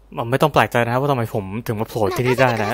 ไม่ต้องแปลกใจนะครับว่าทำไมผมถึงมาโผล่ที่นี่ได้นะ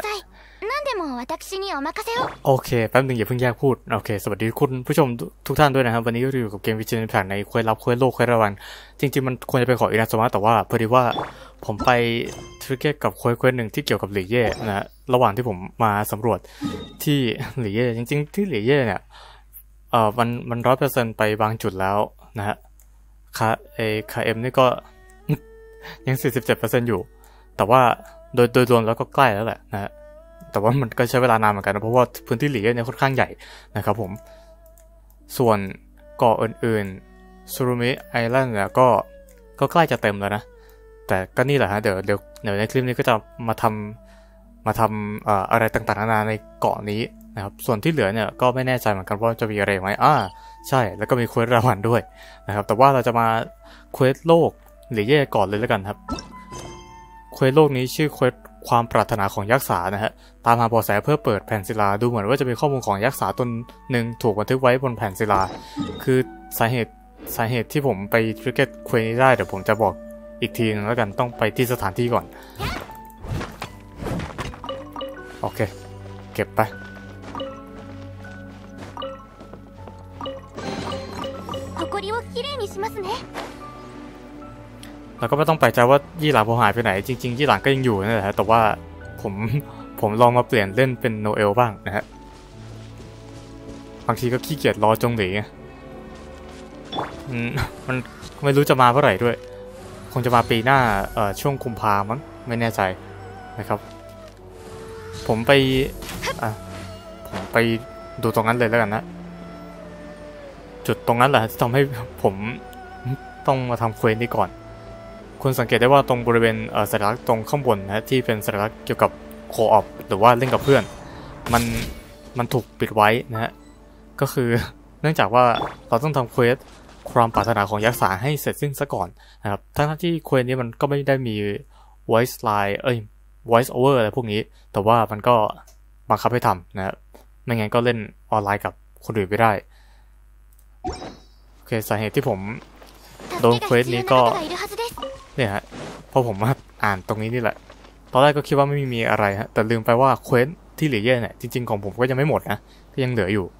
โอเคแป๊บนึงอย่าเพิ่งแยกพูดโอเคสวัสดีคุณผู้ชมทุกท่านด้วยนะครับวันนี้ก็อยู่กับเกมวิจิตรแผนในเควสลับเควสโลกเควสระวันจริงๆมันควรจะเป็นของอินาซามะแต่ว่าพอดีว่าผมไปทริกเก็ตกับเควสหนึ่งที่เกี่ยวกับหลี่เย่นะระหว่างที่ผมมาสำรวจที่หลี่เย่จริงๆที่หลี่เย่เนี่ยมัน100%ไปบางจุดแล้วนะฮะคาเอ็มนี่ก็ยัง47%อยู่แต่ว่าโดยรวมแล้วก็ใกล้แล้วแหละนะฮะแต่ว่ามันก็ใช้เวลานานเหมือนกันนะเพราะว่าพื้นที่หลีเย่เนี่ยค่อนข้างใหญ่นะครับผมส่วนเกาะอื่นๆซูรุมิไอแลนด์เนี่ยก็ใกล้จะเต็มแล้วนะแต่ก็นี่แหละฮะเดี๋ยวในคลิปนี้ก็จะมาทำอะไรต่างๆนานาในเกาะนี้นะครับส่วนที่เหลือเนี่ยก็ไม่แน่ใจเหมือนกันว่าจะมีอะไรไหมใช่แล้วก็มีเควสรางวัลด้วยนะครับแต่ว่าเราจะมาเควสโลกหรือแย่ก่อนเลยแล้วกันครับเควสโลกนี้ชื่อเควสความปรารถนาของยักษ์สานะฮะตามหาเบาะแสเพื่อเปิดแผ่นศิลาดูเหมือนว่าจะมีข้อมูลของยักษ์สาตนหนึ่งถูกบันทึกไว้บนแผ่นศิลาคือสาเหตุที่ผมไปทริกเก็ตเควสนี้ได้เดี๋ยวผมจะบอกอีกทีนึงแล้วกันต้องไปที่สถานที่ก่อนโอเคเก็บไปแล้วก็ไม่ต้องแปลกใจว่ายี่หลานผมหายไปไหนจริงๆยี่หลานก็ยังอยู่นั่นแหละแต่ว่าผมลองมาเปลี่ยนเล่นเป็นโนเอลบ้างนะฮะบางทีก็ขี้เกียจรอจงหลีมันไม่รู้จะมาเมื่อไหร่ด้วยคงจะมาปีหน้าช่วงกุมภามั้งไม่แน่ใจนะครับผมไปดูตรงนั้นเลยแล้วกันนะจุดตรงนั้นแหละที่ทำให้ผมต้องมาทำเควสนี้ก่อนคุณสังเกตได้ว่าตรงบริเวณสัญลักษณ์ตรงข้างบนนะที่เป็นสัญลักษณ์เกี่ยวกับโคออปหรือว่าเล่นกับเพื่อนมันถูกปิดไว้นะฮะก็คือเนื่องจากว่าเราต้องทำเควสความปรารถนาของยักษ์สาให้เสร็จสิ้นซะก่อนนะครับทั้งที่เควสนี้มันก็ไม่ได้มี voice line voice over อะไรพวกนี้แต่ว่ามันก็บังคับให้ทำนะไม่งั้นก็เล่นออนไลน์กับคนอื่นไม่ได้โอเคสาเหตุที่ผมโดนเควสนี้ก็เนี่ยฮะพอผมมาอ่านตรงนี้นี่แหละตอนแรกก็คิดว่าไม่มีอะไรฮะแต่ลืมไปว่าเควสที่เหลือเยอะเนี่ยจริงๆของผมก็ยังไม่หมดนะก็ยังเหลืออยู่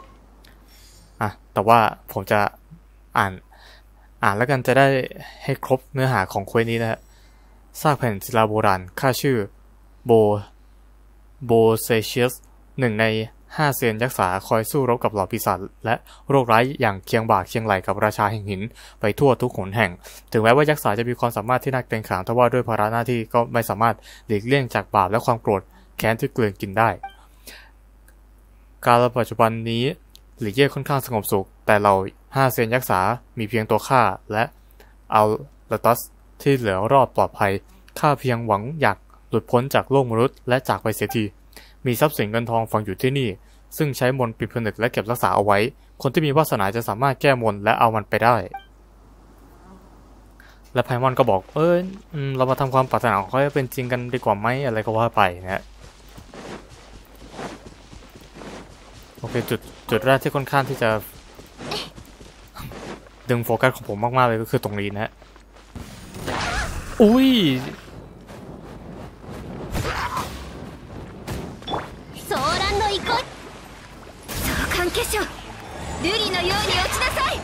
แต่ว่าผมจะอ่านแล้วกันจะได้ให้ครบเนื้อหาของเควสนี้นะฮะซากแผ่นศิลาโบราณค่าชื่อโบเซเชียสหนึ่งใน5เซียนยักษ์สาคอยสู้รบกับเหล่าปีศาจและโรคร้ายอย่างเคียงบ่าเคียงไหลกับราชาแห่งหินไปทั่วทุกหนแห่งถึงแม้ว่ายักษ์สาจะมีความสามารถที่น่าเกรงขามทว่าด้วยภาระหน้าที่ก็ไม่สามารถหลีกเลี่ยงจากบาปและความโกรธแค้นที่เกลื่อนกินได้กาลปัจจุบันนี้หลี่เย่ค่อนข้างสงบสุขแต่เรา5เซียนยักษ์สามีเพียงตัวข้าและอัลลตัสที่เหลือรอดปลอดภัยข้าเพียงหวังอยากหลุดพ้นจากโลกมนุษย์และจากไปเสียทีมีทรัพย์สินเงินทองฝังอยู่ที่นี่ซึ่งใช้มนต์ปิดผนึกและเก็บรักษาเอาไว้คนที่มีวาสนาจะสามารถแก้มนต์และเอามันไปได้และไพมอนก็บอกเรามาทำความปรารถนาของเขาให้เป็นจริงกันดีกว่าไหมอะไรก็ว่าไปนะฮะโอเคจุดแรกที่ค่อนข้างที่จะดึงโฟกัสของผมมากๆเลยก็คือตรงนี้นะฮะอุ้ย瑠璃のように落ちなさい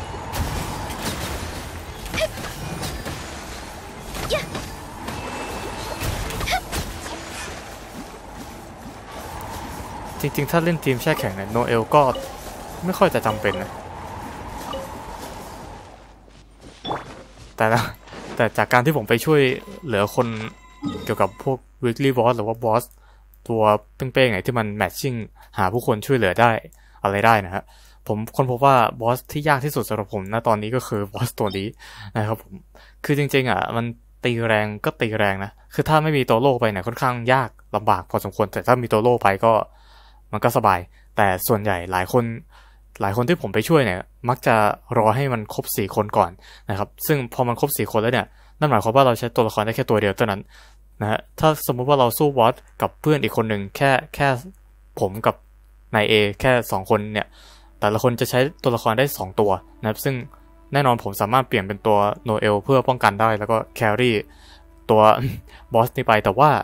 จริงๆถ้าเล่นทีมแช่แข็งเนี่ยโนเอลก็ไม่ค่อยจะจำเป็นนะแต่จากการที่ผมไปช่วยเหลือคนเกี่ยวกับพวก weekly boss หรือว่าบอสตัวเป้งๆไหนที่มันแมทชิ่งหาผู้คนช่วยเหลือได้อะไรได้นะฮะผมค้นพบว่าบอสที่ยากที่สุดสำหรับผมณตอนนี้ก็คือบอสตัวนี้นะครับผมคือจริงๆมันตีแรงก็ตีแรงนะคือถ้าไม่มีตัวโล่ไปเนี่ยค่อนข้างยากลำบากพอสมควรแต่ถ้ามีตัวโล่ไปก็มันก็สบายแต่ส่วนใหญ่หลายคนที่ผมไปช่วยเนี่ยมักจะรอให้มันครบ4คนก่อนนะครับซึ่งพอมันครบ4คนแล้วเนี่ยนั่นหมายความว่าเราใช้ตัวละครได้แค่ตัวเดียวเท่านั้นนะฮะถ้าสมมุติว่าเราสู้บอสกับเพื่อนอีกคนหนึ่งแค่ผมกับนายเอแค่2คนเนี่ยแต่ละคนจะใช้ตัวละครได้2ตัวนะครับซึ่งแน่นอนผมสามารถเปลี่ยนเป็นตัวโนเอลเพื่อป้องกันได้แล้วก็แครี่ตัว บอสนี่ไปแต่ว่า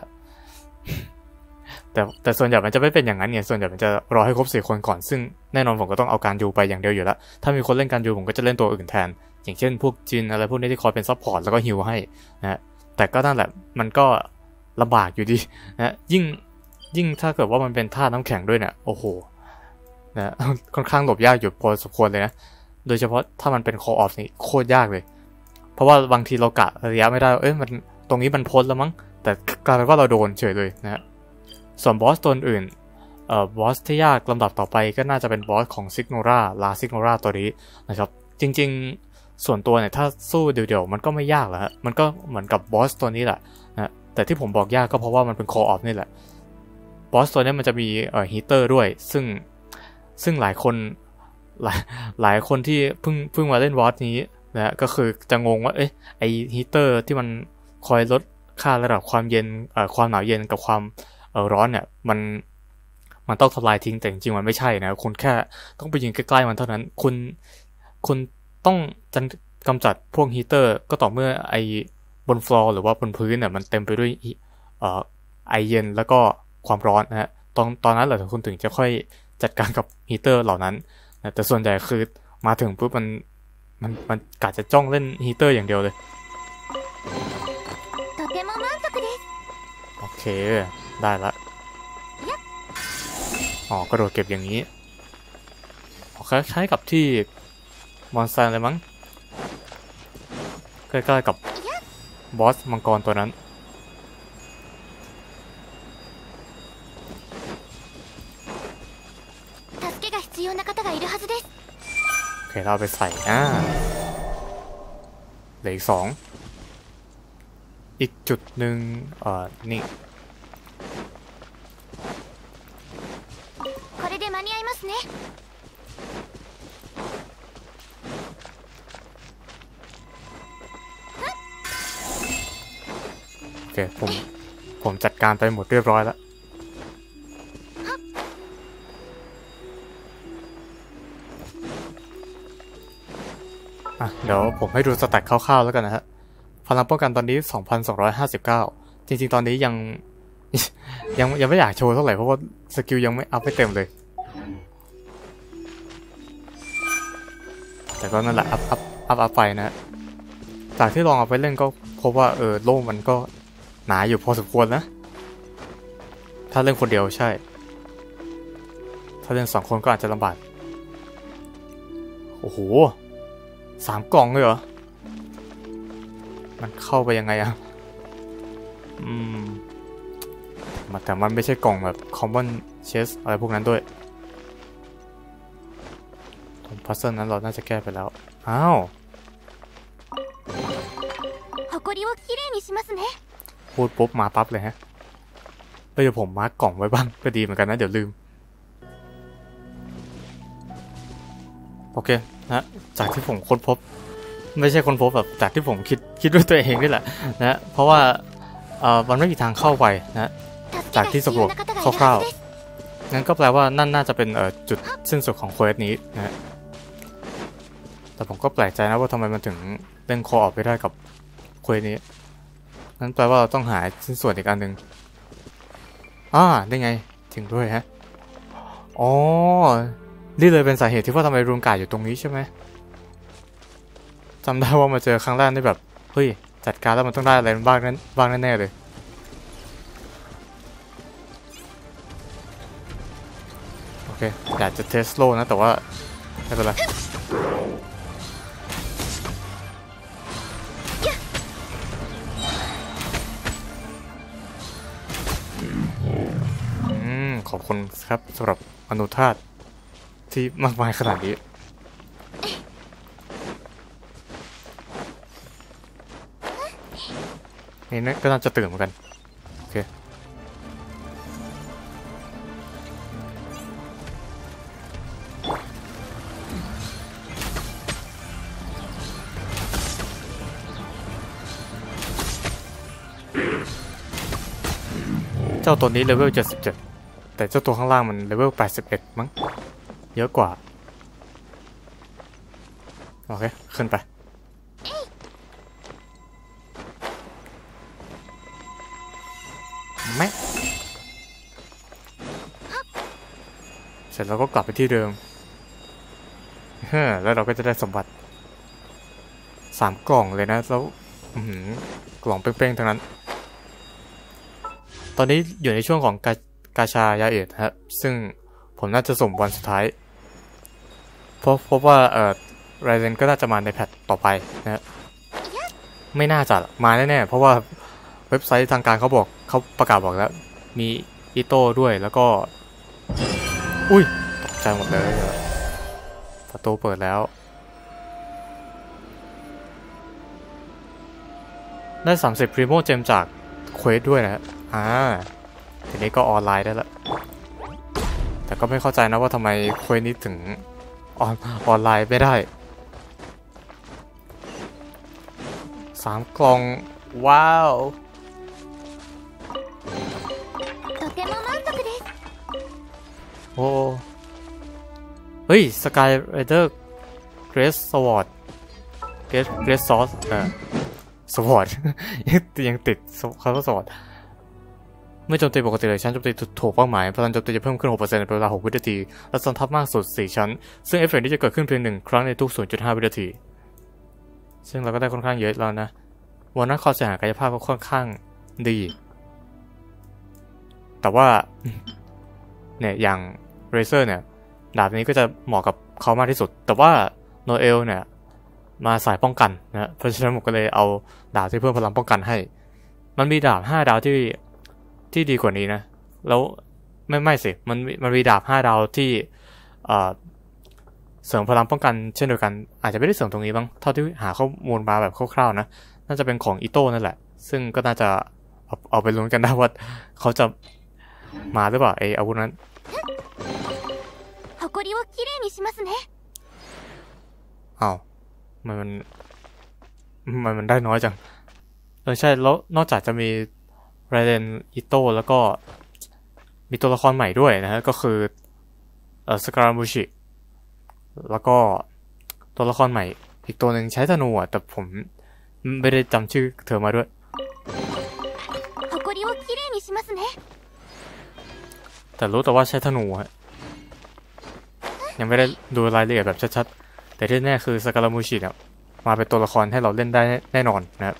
แต่ส่วนใหญ่มันจะไม่เป็นอย่างนั้นไงส่วนใหญ่มันจะรอให้ครบ4 คนก่อนซึ่งแน่นอนผมก็ต้องเอาการยูไปอย่างเดียวอยู่แล้วถ้ามีคนเล่นการยูผมก็จะเล่นตัวอื่นแทนอย่างเช่นพวกจินอะไรพวกนี้ที่คอยเป็นซัพพอร์ตแล้วก็ฮิลให้นะแต่ก็นั่นแหละมันก็ลำบากอยู่ดีนะยิ่งถ้าเกิดว่ามันเป็นท่าน้ำแข็งด้วยเนี่ยโอ้โหนะค่อนข้างหลบยากอยู่พอสมควรเลยนะโดยเฉพาะถ้ามันเป็นคอออฟนี่โคตรยากเลยเพราะว่าบางทีเรากะระยะไม่ได้มันตรงนี้มันพ้นแล้วมั้งแต่กลายเป็นว่าเราโดนเฉยเลยนะส่วนบอสตัวอื่นบอสที่ยากลำดับต่อไปก็น่าจะเป็นบอสของซิกโนราลาซิกโนราตัวนี้นะครับจริงๆส่วนตัวเนี่ยถ้าสู้เดี่ยวๆมันก็ไม่ยากแล้วฮะมันก็เหมือนกับบอสตัวนี้แหละนะแต่ที่ผมบอกยากก็เพราะว่ามันเป็นคอออฟนี่แหละบอสตัวนี้มันจะมีฮีเตอร์ด้วยซึ่งหลายคนที่เพิ่งมาเล่นบอสนี้นะก็คือจะงงว่าไอฮีเตอร์ที่มันคอยลดค่าระดับความเย็นความหนาวเย็นกับความร้อนเนี่ยมันต้องทำลายทิ้งแต่จริงๆมันไม่ใช่นะคุณแค่ต้องไปยืนใกล้ๆมันเท่านั้นคุณต้องกำจัดพวกฮีเตอร์ก็ต่อเมื่อไอบนฟลอร์หรือว่าบนพื้นเนี่ยมันเต็มไปด้วยไอเย็นแล้วก็ความร้อนนะฮะตอนนั้นแหละคุณถึงจะค่อยจัดการกับฮีเตอร์เหล่านั้นนะแต่ส่วนใหญ่คือมาถึงปุ๊บมันกะจะจ้องเล่นฮีเตอร์อย่างเดียวเลยโอเคได้ละกระโดดเก็บอย่างนี้คล้ายๆกับที่มอนสเตอร์เลยมั้งใกล้ๆกับบอสมังกรตัวนั้นโอเคเราไปใส่เหลืออีก2อีกจุดหนึ่งนี่โอเคผมจัดการไปหมดเรียบร้อยแล้วเดี๋ยวผมให้ดูสแต็กคร่าวๆแล้วกันนะฮะพลังป้องกันตอนนี้ 2,259 จริงๆตอนนี้ยังไม่อยากโชว์เท่าไหร่เพราะว่าสกิลยังไม่อัพให้เต็มเลยแต่ก็นั่นแหละอัพไปนะจากที่ลองเอาไปเล่นก็พบว่าโล่มันก็หนาอยู่พอสมควรนะถ้าเล่นคนเดียวใช่ถ้าเล่น2 คนก็อาจจะลำบากโอ้โห3 กล่องเลยเหรอมันเข้าไปยังไงอะแต่มันไม่ใช่กล่องแบบ common chest อะไรพวกนั้นด้วยพัซเซิลนั้นเราน่าจะแก้ไปแล้วอ้าวพูดปุ๊บมาปั๊บเลยฮะเดี๋ยวผมมาร์กกล่องไว้บ้างก็ดีเหมือนกันนะเดี๋ยวลืมโอเคนะจากที่ผมค้นพบไม่ใช่ค้นพบแบบจากที่ผมคิดด้วยตัวเองนี่แหละนะเพราะว่ามันไม่มีทางเข้าไปนะจากที่สำรวจคร่าวๆงั้นก็แปลว่านั่นน่าจะเป็นจุดสิ้นสุดของเควสนี้นะแต่ผมก็แปลกใจนะว่าทำไมมันถึงเล่นคอออกไปได้กับเควสนี้นั่นแปลว่าเราต้องหาชิ้นส่วนอีกอันหนึ่งได้ไงถึงด้วยฮะนี่เลยเป็นสาเหตุที่ว่าทำไมรูนการ์ดอยู่ตรงนี้ใช่ไหมจำได้ว่ามาเจอครั้งแรกนี่แบบเฮ้ยจัดการแล้วมันต้องได้อะไรบ้างแน่ๆเลยโอเคอยากจะเทสโลนะแต่ว่าไม่เป็นไรขอบคุณครับสำหรับอนุธาตุที่มากมายขนาดนี้นี่ก็น่าจะตื่นเหมือนกันโอเคเจ้าตัวนี้เลเวล77แต่เจ้าตัวข้างล่างมันเลเวล81มั้งเยอะกว่าโอเคขึ้นไปแม่เสร็จแล้วก็กลับไปที่เดิมแล้วเราก็จะได้สมบัติ3 กล่องเลยนะแล้วกล่องเป้งๆทั้งนั้นตอนนี้อยู่ในช่วงของกาชายาเอทฮะซึ่งผมน่าจะสุ่มวันสุดท้ายเพราะพบว่าไรเซนก็น่าจะมาในแพทต่อไปนะฮะไม่น่าจะมาแน่ๆเพราะว่าเว็บไซต์ทางการเขาประกาศบอกแล้วมีอิโต้ด้วยแล้วก็อุ้ยตกใจหมดเลยประตูเปิดแล้วได้30 Primo Gem จากเควสด้วยนะฮะทีนี้ก็ออนไลน์ได้แล้วแต่ก็ไม่เข้าใจนะว่าทำไมเควสนี้ถึงออนไลน์ไม่ได้3 กล่องว้าวโอ้เฮ้ยสกายไรเดอร์เกรสสวอร์ดเกรสซอสสวอร์ดยังติดคำว่าสวอร์ดเมื่อโจมตีปกติเลยชั้นโจมตีถูกเป้าหมายพลังโจมตีจะเพิ่มขึ้น 6% เป็นเวลา 6 วินาทีและซ้ำทับมากสุด 4 ชั้นซึ่งเอฟเฟกต์นี้จะเกิดขึ้นเพียง1 ครั้งในทุก 0.5 วินาทีซึ่งเราก็ได้ค่อนข้างเยอะแล้วนะวันนั้นความเสียหายกายภาพก็ค่อนข้างดีแต่ว่าเนี่ยอย่างเรเซอร์เนี่ยดาบนี้ก็จะเหมาะกับเขามากที่สุดแต่ว่าโนเอลเนี่ยมาสายป้องกันนะเพราะฉะนั้นผมก็เลยเอาดาบที่เพิ่มพลังป้องกันให้มันมีดาบ5 ดาวที่ดีกว่านี้นะแล้วไม่สิมันมีดาบ5 ดาวที่เสริมพลังป้องกันเช่นเดียวกันอาจจะไม่ได้เสริมตรงนี้บ้างเท่าที่หาข้อมูลมาแบบคร่าวๆนะน่าจะเป็นของอิโต้นั่นแหละซึ่งก็น่าจะเอาไปลุ้นกันได้ว่าเขาจะมาหรือเปล่าไออาวุธนั้นอ้าวมันได้น้อยจังใช่แล้วนอกจากจะมีไรเดนอิโต้แล้วก็มีตัวละครใหม่ด้วยนะฮะก็คือสการามูชิแล้วก็ตัวละครใหม่อีกตัวหนึ่งใช้ธนูแต่ผมไม่ได้จำชื่อเธอมาด้วยแต่รู้แต่ว่าใช้ธนูฮะยังไม่ได้ดูรายละเอียดแบบชัดๆแต่ที่แน่คือสการามูชิเนี่ยมาเป็นตัวละครให้เราเล่นได้แน่นอนนะครับ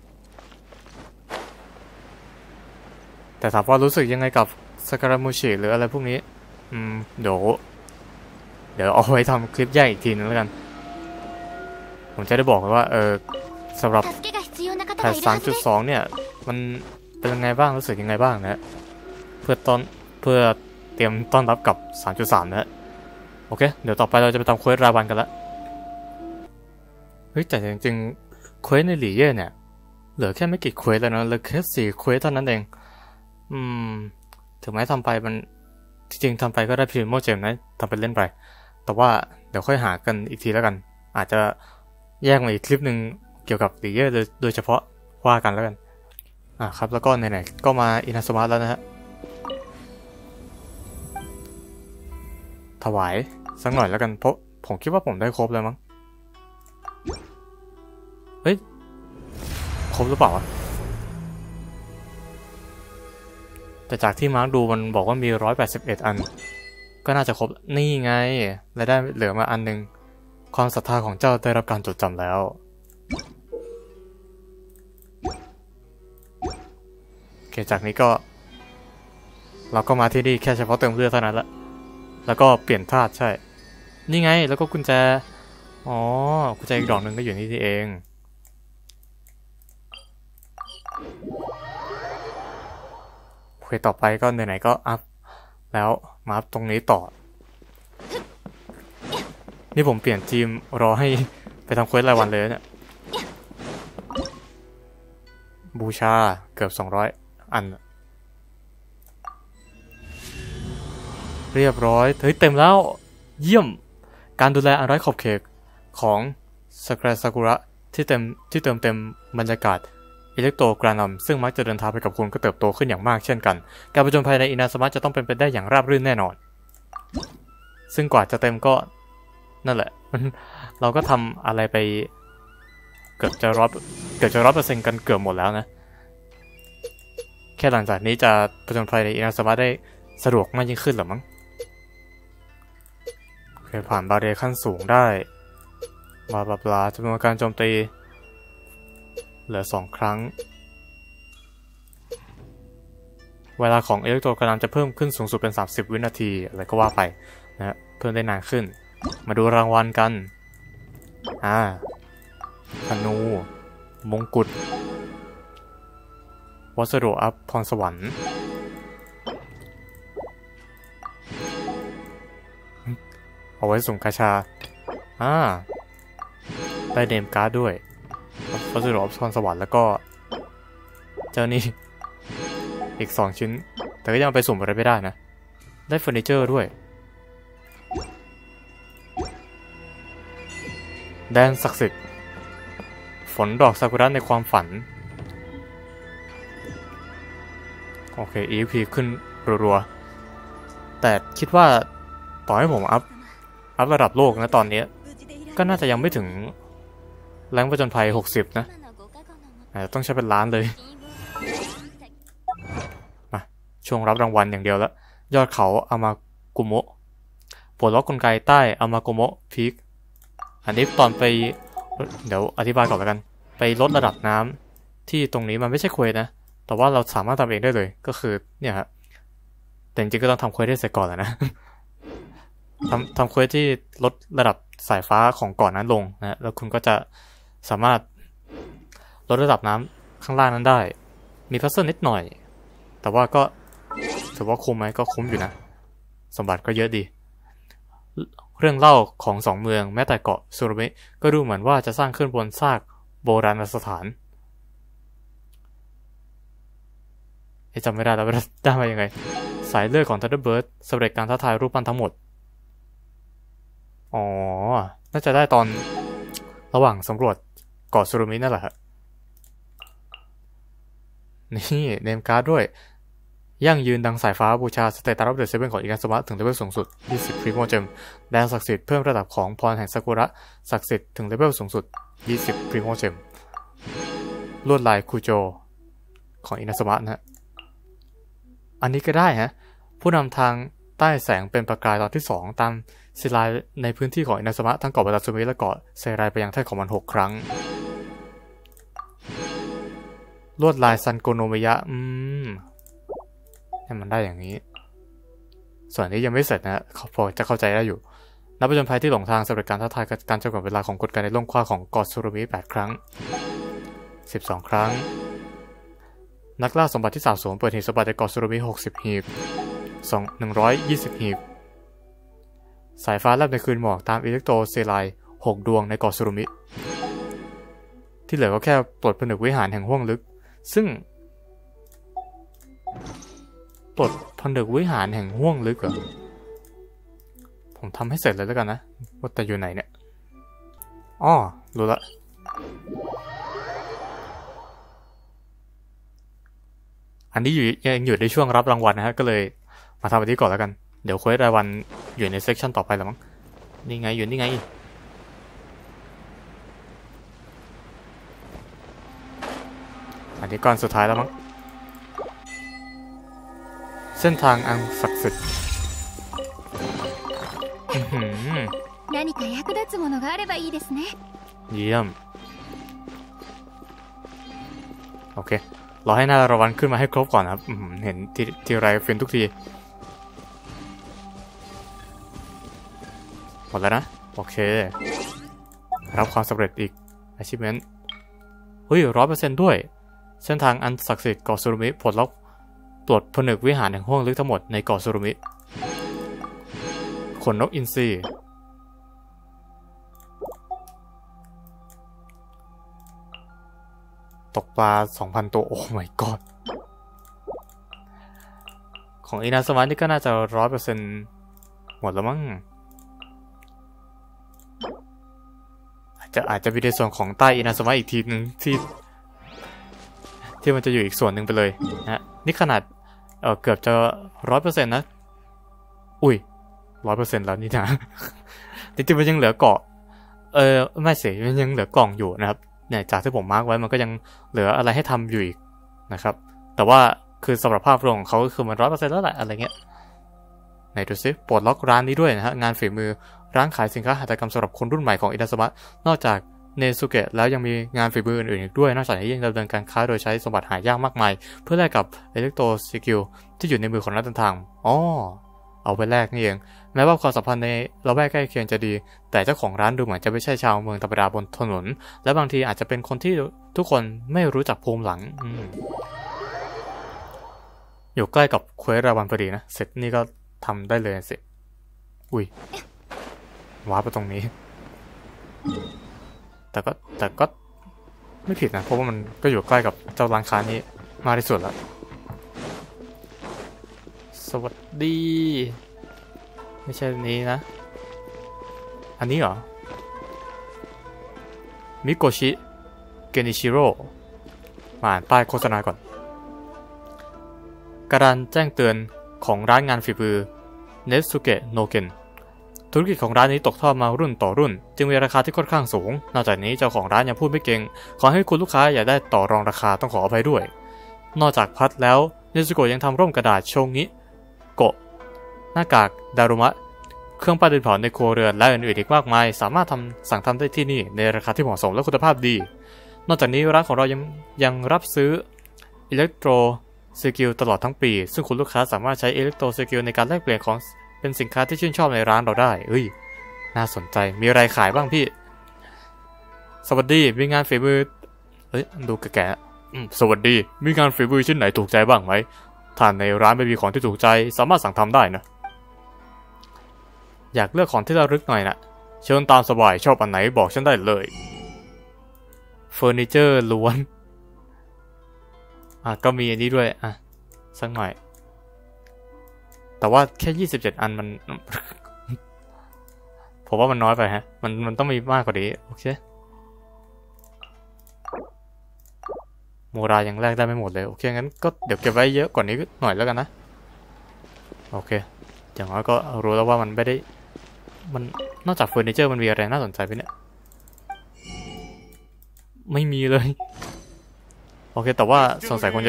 แต่ถามว่ารู้สึกยังไงกับสการามูชิหรืออะไรพวกนี้เดี๋ยวเอาไว้ทำคลิปแยกอีกทีนึงแล้วกันผมจะได้บอกว่าสำหรับแพท 3.2 เนี่ยมันเป็นยังไงบ้างรู้สึกยังไงบ้างนะเพื่อเตรียมต้อนรับกับ 3.3 นะโอเคเดี๋ยวต่อไปเราจะไปทำเควสรายวันกันละเฮ้ยแต่จริงๆเควสในหลี่เย่เนี่ยเหลือแค่ไม่กี่เควสแล้วนะเหลือแค่4 เควสเท่านั้นเองถึงแม้ทำไปมันจริงๆทำไปก็ได้พิมพ์โมเจมนะทำไปเล่นไปแต่ว่าเดี๋ยวค่อยหากันอีกทีแล้วกันอาจจะแยกมาอีกคลิปหนึ่งเกี่ยวกับหลี่เย่โดยเฉพาะว่ากันแล้วกันครับแล้วก็ไหนๆก็มาอินาสมาร์แล้วนะฮะถวายสักหน่อยแล้วกันเพราะผมคิดว่าผมได้ครบแล้วมั้งเฮ้ยครบหรือเปล่าแต่จากที่มาร์คดูมันบอกว่ามี181 อันก็น่าจะครบนี่ไงและได้เหลือมาอันนึงความศรัทธาของเจ้าได้รับการจดจำแล้วโอเคจากนี้ก็เราก็มาที่นี่แค่เฉพาะเติมเลือดเท่านั้นละแล้วก็เปลี่ยนธาตุใช่นี่ไงแล้วก็กุญแจกุญแจอีกดอกหนึ่งก็อยู่นี่เองโอเคต่อไปก็ไหนๆก็อัพแล้วมาอัพตรงนี้ต่อนี่ผมเปลี่ยนทีมรอให้ไปทำเควสรายวันเลยเนี่ยบูชาเกือบ200 อันเรียบร้อยเต็มแล้วเยี่ยมการดูแลอันไร้ขอบเขตของซากุระที่เติมเต็มบรรยากาศอิเล็กโตรกรานัมซึ่งมักจะเดินทางไปกับคุณก็เติบโตขึ้นอย่างมากเช่นกันการผจญภัยในอินาสมาจะต้องเป็นไปได้อย่างราบรื่นแน่นอนซึ่งกว่าจะเต็มก็นั่นแหละเราก็ทำอะไรไปเกือบจะ100%กันเกือบหมดแล้วนะแค่ค่หลังจากนี้จะผจญภัยในอินาซามะได้สะดวกมากยิ่งขึ้นหรือมั้งโอเคผ่านบาเรียขั้นสูงได้บลาบลาบลาจำนวนการโจมตีเหลือ2 ครั้งเวลาของอิเล็กโทรกรัมจะเพิ่มขึ้นสูงสุดเป็น30 วินาทีอะไรก็ว่าไปนะฮะเพิ่มได้นานขึ้นมาดูรางวัลกันธนูมงกุฎวัสดุอัพพรสวรรค์เอาไว้สุ่มกาชาได้เนมการ์ดด้วยวัสดุอัพพรสวรรค์แล้วก็เจ้านี่อีก2 ชิ้นแต่ก็ยังไปสุ่มอะไรไม่ได้นะได้เฟอร์นิเจอร์ด้วยแดนศักดิ์สิทธิ์ฝนดอกซากุระในความฝันโอเค EXP ขึ้นรัวๆแต่คิดว่าต่อให้ผมอัพระดับโลกนะตอนนี้ก็น่าจะยังไม่ถึงแรงผจญภัย60นะต้องใช้เป็นล้านเลยมาช่วงรับรางวัลอย่างเดียวแล้วยอดเขาอามากุโมะปลดล็อกกลไกใต้อามากุโมะพีคอันนี้ตอนไปเดี๋ยวอธิบายก่อนแล้วกันไปลดระดับน้ำที่ตรงนี้มันไม่ใช่เควสนะแต่ว่าเราสามารถทำเองได้เลยก็คือเนี่ยฮะแต่จริงๆก็ต้องทำเควสให้เสร็จก่อนแหละนะ ทำเควสที่ลดระดับสายฟ้าของก่อนนั้นลงนะแล้วคุณก็จะสามารถลดระดับน้ำข้างล่างนั้นได้มีพัซเซิลนิดหน่อยแต่ว่าก็ถือว่าคุ้มไหมก็คุ้มอยู่นะสมบัติก็เยอะดีเรื่องเล่าของ2 เมืองแม้แต่เกาะซูรุมิก็ดูเหมือนว่าจะสร้างขึ้นบนซากโบราณสถานจำไม่ได้แล้วได้มายังไงสายเลือดของ Thunderbird สำเร็จการท้าทายรูปปั้นทั้งหมดน่าจะได้ตอนระหว่างสำรวจเกาะซูรุมินั่นแหละนี่เนมการ์ดด้วยยั่งยืนดังสายฟ้าบูชาสเตตัสอัปเดต7ของอินาซามะถึงเลเวลสูงสุด20 Primo Gem แดนศักดิ์สิทธิ์เพิ่มระดับของพรแห่งซากุระศักดิ์สิทธิ์ถึงเลเวลสูงสุด20 Primo Gem ลวดลายคูโจของอินาซามะนะอันนี้ก็ได้ฮะผู้นำทางใต้แสงเป็นประกายตอนที่2ตามศิลาในพื้นที่ของอินาซามะทั้งเกาะบาตาซุมิและเกาะเซไรไปยังแท่นของมัน6 ครั้งลวดลายซันโกโนเมยะให้มันได้อย่างนี้ส่วนนี้ยังไม่เสร็จนะพอจะเข้าใจได้อยู่นักผจญภัยที่หลงทางสำหรับการท้าทายการจำกัดเวลาของกฎการในล่มคว้าของเกาะซูรุมิ8 ครั้ง12 ครั้งนักล่าสมบัติที่สาบสูญเปิดหีบสมบัติในเกาะซูรุมิ60 หีบ120 หีบสายฟ้าแลบในคืนหมอกตามอิเล็กโทรเซไล6 ดวงในเกาะซูรุมิที่เหลือก็แค่ปลดผนึกวิหารแห่งห้วงลึกซึ่งปลดผนึกวิหารแห่งห้วงลึกเหรอผมทำให้เสร็จเลยแล้วกันนะว่าแต่อยู่ไหนเนี่ยรู้ละอันนี้ยังอยู่ในช่วงรับรางวัลนะฮะก็เลยมาทำอันนี้ก่อนแล้วกันเดี๋ยวเควสรายวันอยู่ในเซกชันต่อไปแล้วมั้งนี่ไงอยู่นี่ไงอันนี้ก่อนสุดท้ายแล้วมั้งเส้นทางอันศักดิ์สิทธิ์何か役立つものがあればいいですねเยี่ยมโอเคเราให้หน้ารางวัลขึ้นมาให้ครบก่อนครับเห็นทีไรฟินทุกทีหมดแล้วนะโอเครับความสำเร็จอีก achievement 100% ด้วยเส้นทางอันศักดิ์สิทธิ์เกาะซูรุมิปลดล็อกตรวจผนึกวิหารแห่งห้วงลึกทั้งหมดในเกาะซูรุมิขนนกอินทรีตกปลา 2,000 ตัวโอ้ my god ของอินาซามะนี่ก็น่าจะ 100% หมดแล้วมั้งอาจจะมีในส่วนของใต้อินาซามะอีกทีนึงที่มันจะอยู่อีกส่วนหนึ่งไปเลยนะนี่ขนาดเกือบจะ 100% นะอุ้ย 100% แล้วนี่นะจริงๆมันยังเหลือเกาะไม่สิมันยังเหลือกล่องอยู่นะครับเนี่ยจากที่ผมมาร์กไว้มันก็ยังเหลืออะไรให้ทำอยู่อีกนะครับแต่ว่าคือสำหรับภาพรวมของเขาก็คือมัน100%แล้วแหละอะไรเงี้ยไหนดูซิปลดล็อกร้านนี้ด้วยนะฮะงานฝีมือร้านขายสินค้าหัตถกรรมสำหรับคนรุ่นใหม่ของอินาซามะนอกจากเนซุเกะแล้วยังมีงานฝีมืออื่นๆอีกด้วยนอกจากนี้ยังดำเนินการค้าโดยใช้สมบัติหายากมากมายเพื่อแลกกับอิเล็กโทรสกิลที่อยู่ในมือของนักเดินทางเอาไปแลกนี่เองแม้ว่าความสัมพันธ์ในละแวกใกล้เคียงจะดีแต่เจ้าของร้านดูเหมือนจะไม่ใช่ชาวเมืองธรรมดาบนถนนและบางทีอาจจะเป็นคนที่ทุกคนไม่รู้จักภูมิหลังอยู่ใกล้กับเควสราวันพอดีนะเสร็จนี่ก็ทำได้เลยสิอุ้ยว้าไปตรงนี้แต่ก็ไม่ผิดนะเพราะว่ามันก็อยู่ใกล้กับเจ้าร้านค้านี้มากที่สุดแล้วสวัสดีไม่ใช่นี้นะอันนี้เหรอมิโกชิเกนิชิโร่มาอ่านป้ายโฆษณาก่อนการแจ้งเตือนของร้านงานฝีมือเนซุเกะโนเกนธุรกิจของร้านนี้ตกทอดมารุ่นต่อรุ่นจึงมีราคาที่ค่อนข้างสูงนอกจากนี้เจ้าของร้านยังพูดไม่เก่งขอให้คุณลูกค้าอย่าได้ต่อรองราคาต้องขออภัยด้วยนอกจากพัดแล้วเนซุโกะยังทำร่มกระดาษโชงิโกะหน้ากากดารุมะเครื่องปั้นดินเผาในครัวเรือนและอื่นๆอีกมากมายสามารถสั่งทำได้ที่นี่ในราคาที่เหมาะสมและคุณภาพดีนอกจากนี้ร้านของเรายังรับซื้ออิเล็กโทรสกิลตลอดทั้งปีซึ่งคุณลูกค้าสามารถใช้อิเล็กโทรสกิลในการแลกเปลี่ยนของเป็นสินค้าที่ชื่นชอบในร้านเราได้น่าสนใจมีอะไรขายบ้างพี่สวัสดีมีงานฝีมือดูแก่สวัสดีมีงานฝีมือชิ้นไหนถูกใจบ้างไหมถ้าในร้านไม่มีของที่ถูกใจสามารถสั่งทำได้นะอยากเลือกของที่ระลึกหน่อยนะเชิญตามสบายชอบอันไหนบอกฉันได้เลยเฟอร์นิเจอร์ล้วนก็มีอันนี้ด้วยสักหน่อยแต่ว่าแค่27อันมันผมว่ามันน้อยไปฮะมันต้องมีมากกว่านี้โอเคโมรายังแลกได้ไม่หมดเลยโอเคงั้นก็เดี๋ยวเก็บไว้เยอะกว่านี้หน่อยแล้วกันนะโอเคอย่างน้อยก็รู้แล้วว่ามันไม่ได้มันนอกจากเฟอร์นิเจอร์มันมีอะไรน่าสนใจไหมเนี่ยไม่มีเลยโอเคแต่ว่าสงสัยคงจะ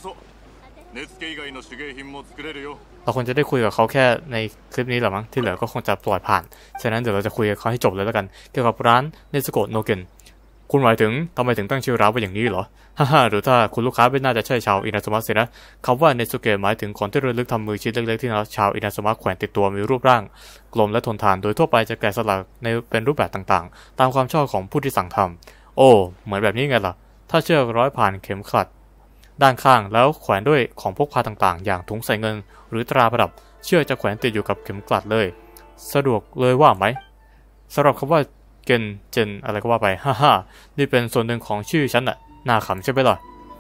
เราคงจะได้คุยกับเขาแค่ในคลิปนี้แหละมั้งที่เหลือก็คงจะปล่อยผ่านฉะนั้นเดี๋ยวเราจะคุยกับเขาให้จบเลยแล้วกันเกี่ยวกับร้านเนซุโกะโนเกนคุณหมายถึงทำไมถึงตั้งชื่อร้านว่าอย่างนี้เหรอฮ่าหรือถ้าคุณลูกค้าไม่น่าจะใช่ชาวอินาซามะสินะคำว่าเนซุเกะหมายถึงของที่ระลึกทำมือชิ้นเล็กๆที่ชาวอินาซามะแขวนติดตัวมีรูปร่างกลมและทนทานโดยทั่วไปจะแกะสลักในเป็นรูปแบบต่างๆตามความชอบของผู้ที่สั่งทำเหมือนแบบนี้ไงล่ะถ้าเชือกร้อยผ่านเข็มขัดด้านข้างแล้วแขวนด้วยของพกพาต่างๆอย่างถุงใส่เงินหรือตราประดับเชือกจะแขวนติดอยู่กับเข็มกลัดเลยสะดวกเลยว่าไหมสำหรับคำว่าเจนอะไรก็ว่าไปฮ่านี่เป็นส่วนหนึ่งของชื่อฉันน่ะน่าขำใช่ไหมล่ะ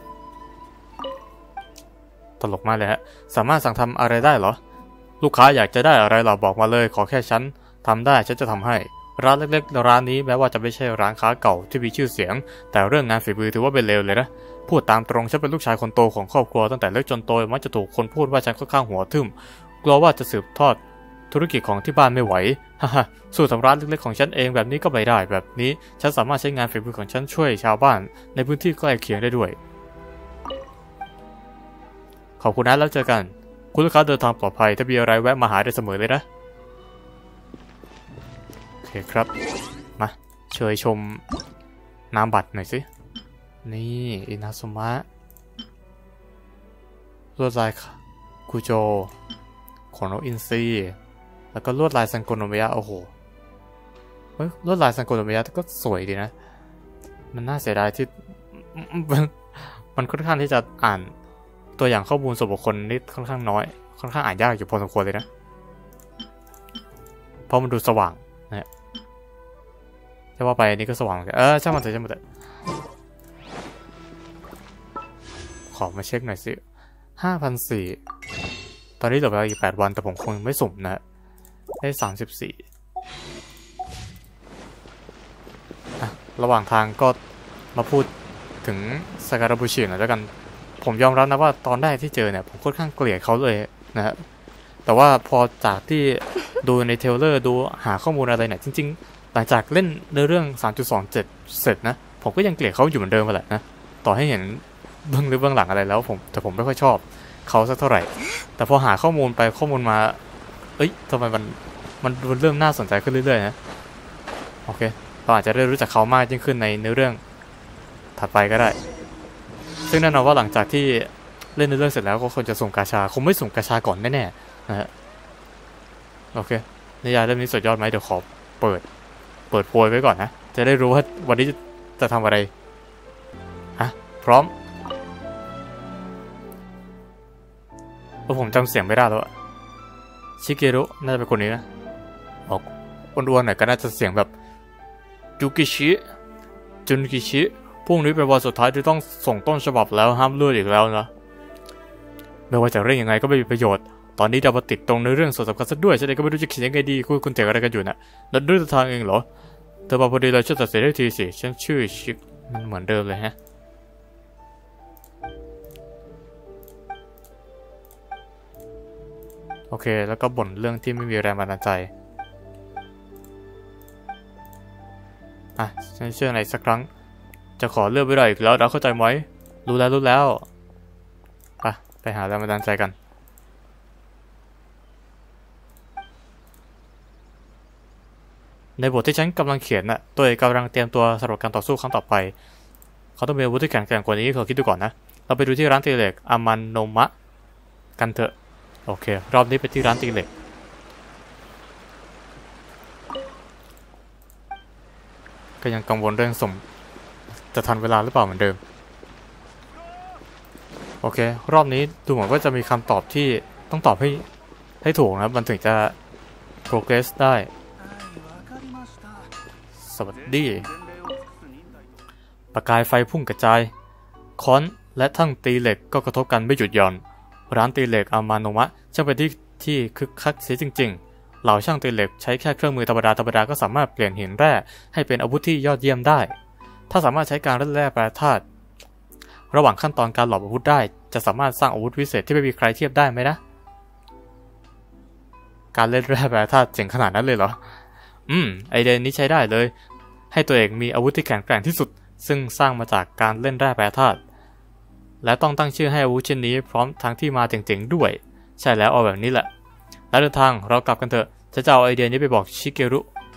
ตลกมากเลยฮะสามารถสั่งทำอะไรได้เหรอลูกค้าอยากจะได้อะไรเราบอกมาเลยขอแค่ฉันทำได้ฉันจะทำให้ร้านเล็กๆร้านนี้แม้ว่าจะไม่ใช่ร้านค้าเก่าที่มีชื่อเสียงแต่เรื่องงานฝีมือถือว่าเป็นเลวเลยนะพูดตามตรงฉันเป็นลูกชายคนโตของครอบครัวตั้งแต่เล็กจนโตมักจะถูกคนพูดว่าฉันค่อนข้างหัวทึ่มกลัวว่าจะสืบทอดธุรกิจของที่บ้านไม่ไหวสู้ทำร้านเล็กๆของฉันเองแบบนี้ก็ไม่ได้แบบนี้ฉันสามารถใช้งานฝีมือของฉันช่วยชาวบ้านในพื้นที่ใกล้เคียงได้ด้วยขอบคุณนะแล้วเจอกันคุณลูกค้าเดินทางปลอดภัยถ้ามีอะไรแวะมาหาได้เสมอเลยนะโอเคครับมาเชิญชมนามบัตรหน่อยสินี่อินาซุมะลวดลายคุโจของนกอินทรีแล้วก็ลวดลายซังโกโนเมยะโอ้โหลวดลายซังโกโนเมยะก็สวยดีนะมันน่าเสียดายที่มันค่อนข้างที่จะอ่านตัวอย่างข้อมูลส่วนบุคคลนี่ค่อนข้างน้อยค่อนข้างอ่านยากอยู่พอสมควรเลยนะเพราะมันดูสว่างนะจะว่าไปอันนี้ก็สว่างช่างมันเถอะขอมาเช็คหน่อยสิ5,400ตอนนี้เหลือเวลาอีก8วันแต่ผมคงไม่สุ่มนะได้34ระหว่างทางก็มาพูดถึงซาการาบุชิหน่อยแล้วกันผมยอมรับนะว่าตอนแรกที่เจอเนี่ยผมค่อนข้างเกลียดเขาเลยนะฮะแต่ว่าพอจากที่ดูในเทรลเลอร์ดูหาข้อมูลอะไรเนี่ยจริงๆหลังจากเล่นเรื่อง 3.27 เสร็จนะผมก็ยังเกลียดเขาอยู่เหมือนเดิมแหละนะต่อให้เห็นเบื้องลึกเบื้องหลังอะไรแล้วแต่ผมไม่ค่อยชอบเขาสักเท่าไหร่แต่พอหาข้อมูลไปข้อมูลมาเอ้ยทำไมมันเริ่มน่าสนใจขึ้นเรื่อยๆนะโอเคเราอาจจะได้รู้จักเขามากยิ่งขึ้นในเนื้อเรื่องถัดไปก็ได้ซึ่งแน่นอนว่าหลังจากที่เล่นเนื้อเรื่องเสร็จแล้วก็ควรจะส่งกาชาคงไม่ส่งกาชาก่อนแน่ๆนะฮะโอเคนิยายเล่มนี้สุดยอดไหมเดี๋ยวขอเปิดโพยไว้ก่อนนะจะได้รู้ว่าวันนี้จะทำอะไรฮะพร้อมผมจำเสียงไม่ได้แล้วชิเกรุน่าจะเป็นคนนี้นะออกอ้วนๆหน่อยก็น่าจะเสียงแบบจุนกิชิพรุ่งนี้เป็นวันสุดท้ายที่ต้องส่งต้นฉบับแล้วห้ามเลื่อนอีกแล้วนะไม่ว่าจะเรื่องยังไงก็ไม่มีประโยชน์ตอนนี้ดาวติดตรงในเรื่องส่วนสำคัญซะด้วยฉันเองก็ไม่รู้จะเขียนยังไงดีคุณเถียงอะไรกันอยู่น่ะแล้วด้วยทางเองเหรอเธอมาพอดีเลยช่วยตัดสินให้ทีสิฉันชื่อชิมันเหมือนเดิมเลยฮะโอเคแล้วก็บ่นเรื่องที่ไม่มีแรงบันดาลใจฉันเชื่อในสักครั้งจะขอเลือกไม่ได้อีกแล้วเราเข้าใจไหมรู้แล้วไปหาแรงบันดาลใจกันในบทที่ฉันกำลังเขียนน่ะตัวเอกกำลังเตรียมตัวสำหรับการต่อสู้ครั้งต่อไปเขาต้องมีอาวุธที่แข็งแกร่งกว่านี้ขอคิดดูก่อนนะเราไปดูที่ร้านตีเหล็กอามันโนมะกันเถอะโอเครอบนี้ไปที่ร้านตีเหล็กก็ยังกังวลเรื่องจะทันเวลาหรือเปล่าเหมือนเดิมโอเครอบนี้ดูเหมือนว่าจะมีคำตอบที่ต้องตอบให้ถูกนะมันถึงจะ progress ได้สวัสดีประกายไฟพุ่งกระจายค้อนและทั้งตีเหล็กก็กระทบกันไม่หยุดหย่อนร้านตีเหล็กอามาโนมะช่างเป็นที่คึกคักเสียจริงๆเหล่าช่างตีเหล็กใช้แค่เครื่องมือธรรมดาก็สามารถเปลี่ยนหินแร่ให้เป็นอาวุธที่ยอดเยี่ยมได้ถ้าสามารถใช้การเล่นแร่แปรธาตุระหว่างขั้นตอนการหลอมอาวุธได้จะสามารถสร้างอาวุธวิเศษที่ไม่มีใครเทียบได้ไหมนะการเล่นแร่แปรธาตุเจ๋งขนาดนั้นเลยเหรอไอเดียนี้ใช้ได้เลยให้ตัวเองมีอาวุธที่แข็งแกร่งที่สุดซึ่งสร้างมาจากการเล่นแร่แปรธาตุและต้องตั้งชื่อให้อาวุธเช่นนี้พร้อมทั้งที่มาเจ๋งๆด้วยใช่แล้วเอาแบบนี้แหละแล้วเดินทางเรากลับกันเถอะจะเอาไอเดียนี้ไปบอกชิเกรุ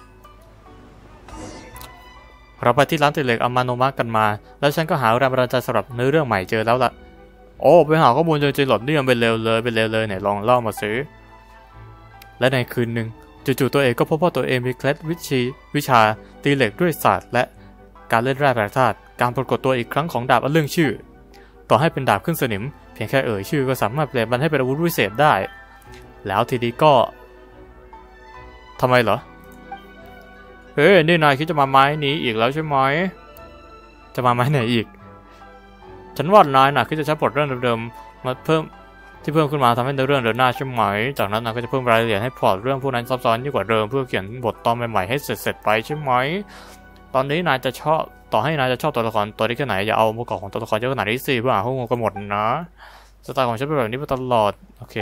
เราไปที่ร้านตีเหล็กอามาโนมะกันมาแล้วฉันก็หาแรงบันดาลใจสำหรับเนื้อเรื่องใหม่เจอแล้วล่ะโอ้ไปหาข้อมูลจนหลอดเลี่ยมไปเร็วเลยไหนลองเล่ามาสิและในคืนหนึ่งจู่ๆตัวเองก็พบว่าตัวเองมีเคล็ดวิชาตีเหล็กด้วยศาสตร์และการเล่นแร่แปรธาตุการปรากฏตัวอีกครั้งของดาบอันเรื่องชื่อต่อให้เป็นดาบขึ้นสนิมเพียงแค่เอ่ยชื่อก็สามารถเปลี่ยนมันให้เป็นอาวุธวิเศษได้แล้วทีนี้ก็ทำไมเหรอเฮ้ยนี่นายคิดจะมาไม้นี้อีกแล้วใช่ไหมจะมาไม้ไหนอีกฉันว่านายน่ะคิดจะใช้บทเรื่องเดิมๆมาเพิ่มขึ้นมาทำให้เรื่องเดินหน้าใช่ไหมจากนั้นนายก็จะเพิ่มรายละเอียดให้พล็อตเรื่องพวกนั้นซับซ้อนยิ่งกว่าเดิมเพื่อเขียนบทตอนใหม่ๆให้เสร็จไปใช่ไหมตอนนี้นายจะชอบต่อให้นายจะชอบตัวละครตัวนี้แค่ไหนอย่าเอามุกของตัวละครเยอะขนาดนี้สิเพื่อหาข้อมูลกันหมดนะสไตล์ของฉันเป็นแบบนี้มาตลอดโอเค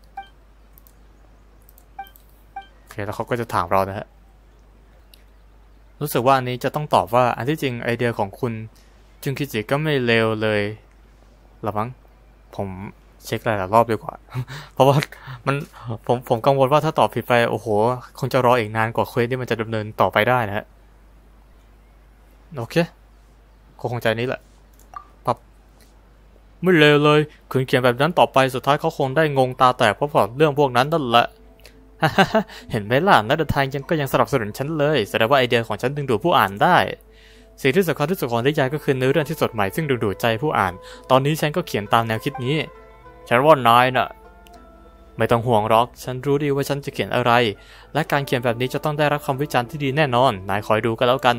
แล้วเขาก็จะถามเรานะฮะรู้สึกว่าอันนี้จะต้องตอบว่าอันที่จริงไอเดียของคุณจุนคิจิก็ไม่เลวเลยหรอมั้งผมเช็คหลายรอบดีกว่า เพราะว่าผมกังวลว่าถ้าตอบผิดไปโอ้โหคงจะรออีกนานกว่าเควสที่มันจะดำเนินต่อไปได้นะฮะโอเคคงใจนี้แหละปั๊บไม่เลวเลยคุณเขียนแบบนั้นต่อไปสุดท้ายเขาคงได้งงตาแตกเพราะเรื่องพวกนั้นนั่นแหละเห็นไหมล่ะนักเดินทางก็ยังสนับสนุนฉันเลยแสดงว่าไอเดียของฉันดึงดูดผู้อ่านได้สิ่งที่สำคัญที่สุดของนิยายก็คือเนื้อเรื่องที่สดใหม่ซึ่งดึงดูดใจผู้อ่านตอนนี้ฉันก็เขียนตามแนวคิดนี้ฉันว่านายน่ะไม่ต้องห่วงหรอกฉันรู้ดีว่าฉันจะเขียนอะไรและการเขียนแบบนี้จะต้องได้รับคำวิจารณ์ที่ดีแน่นอนนายคอยดูกันแล้วกัน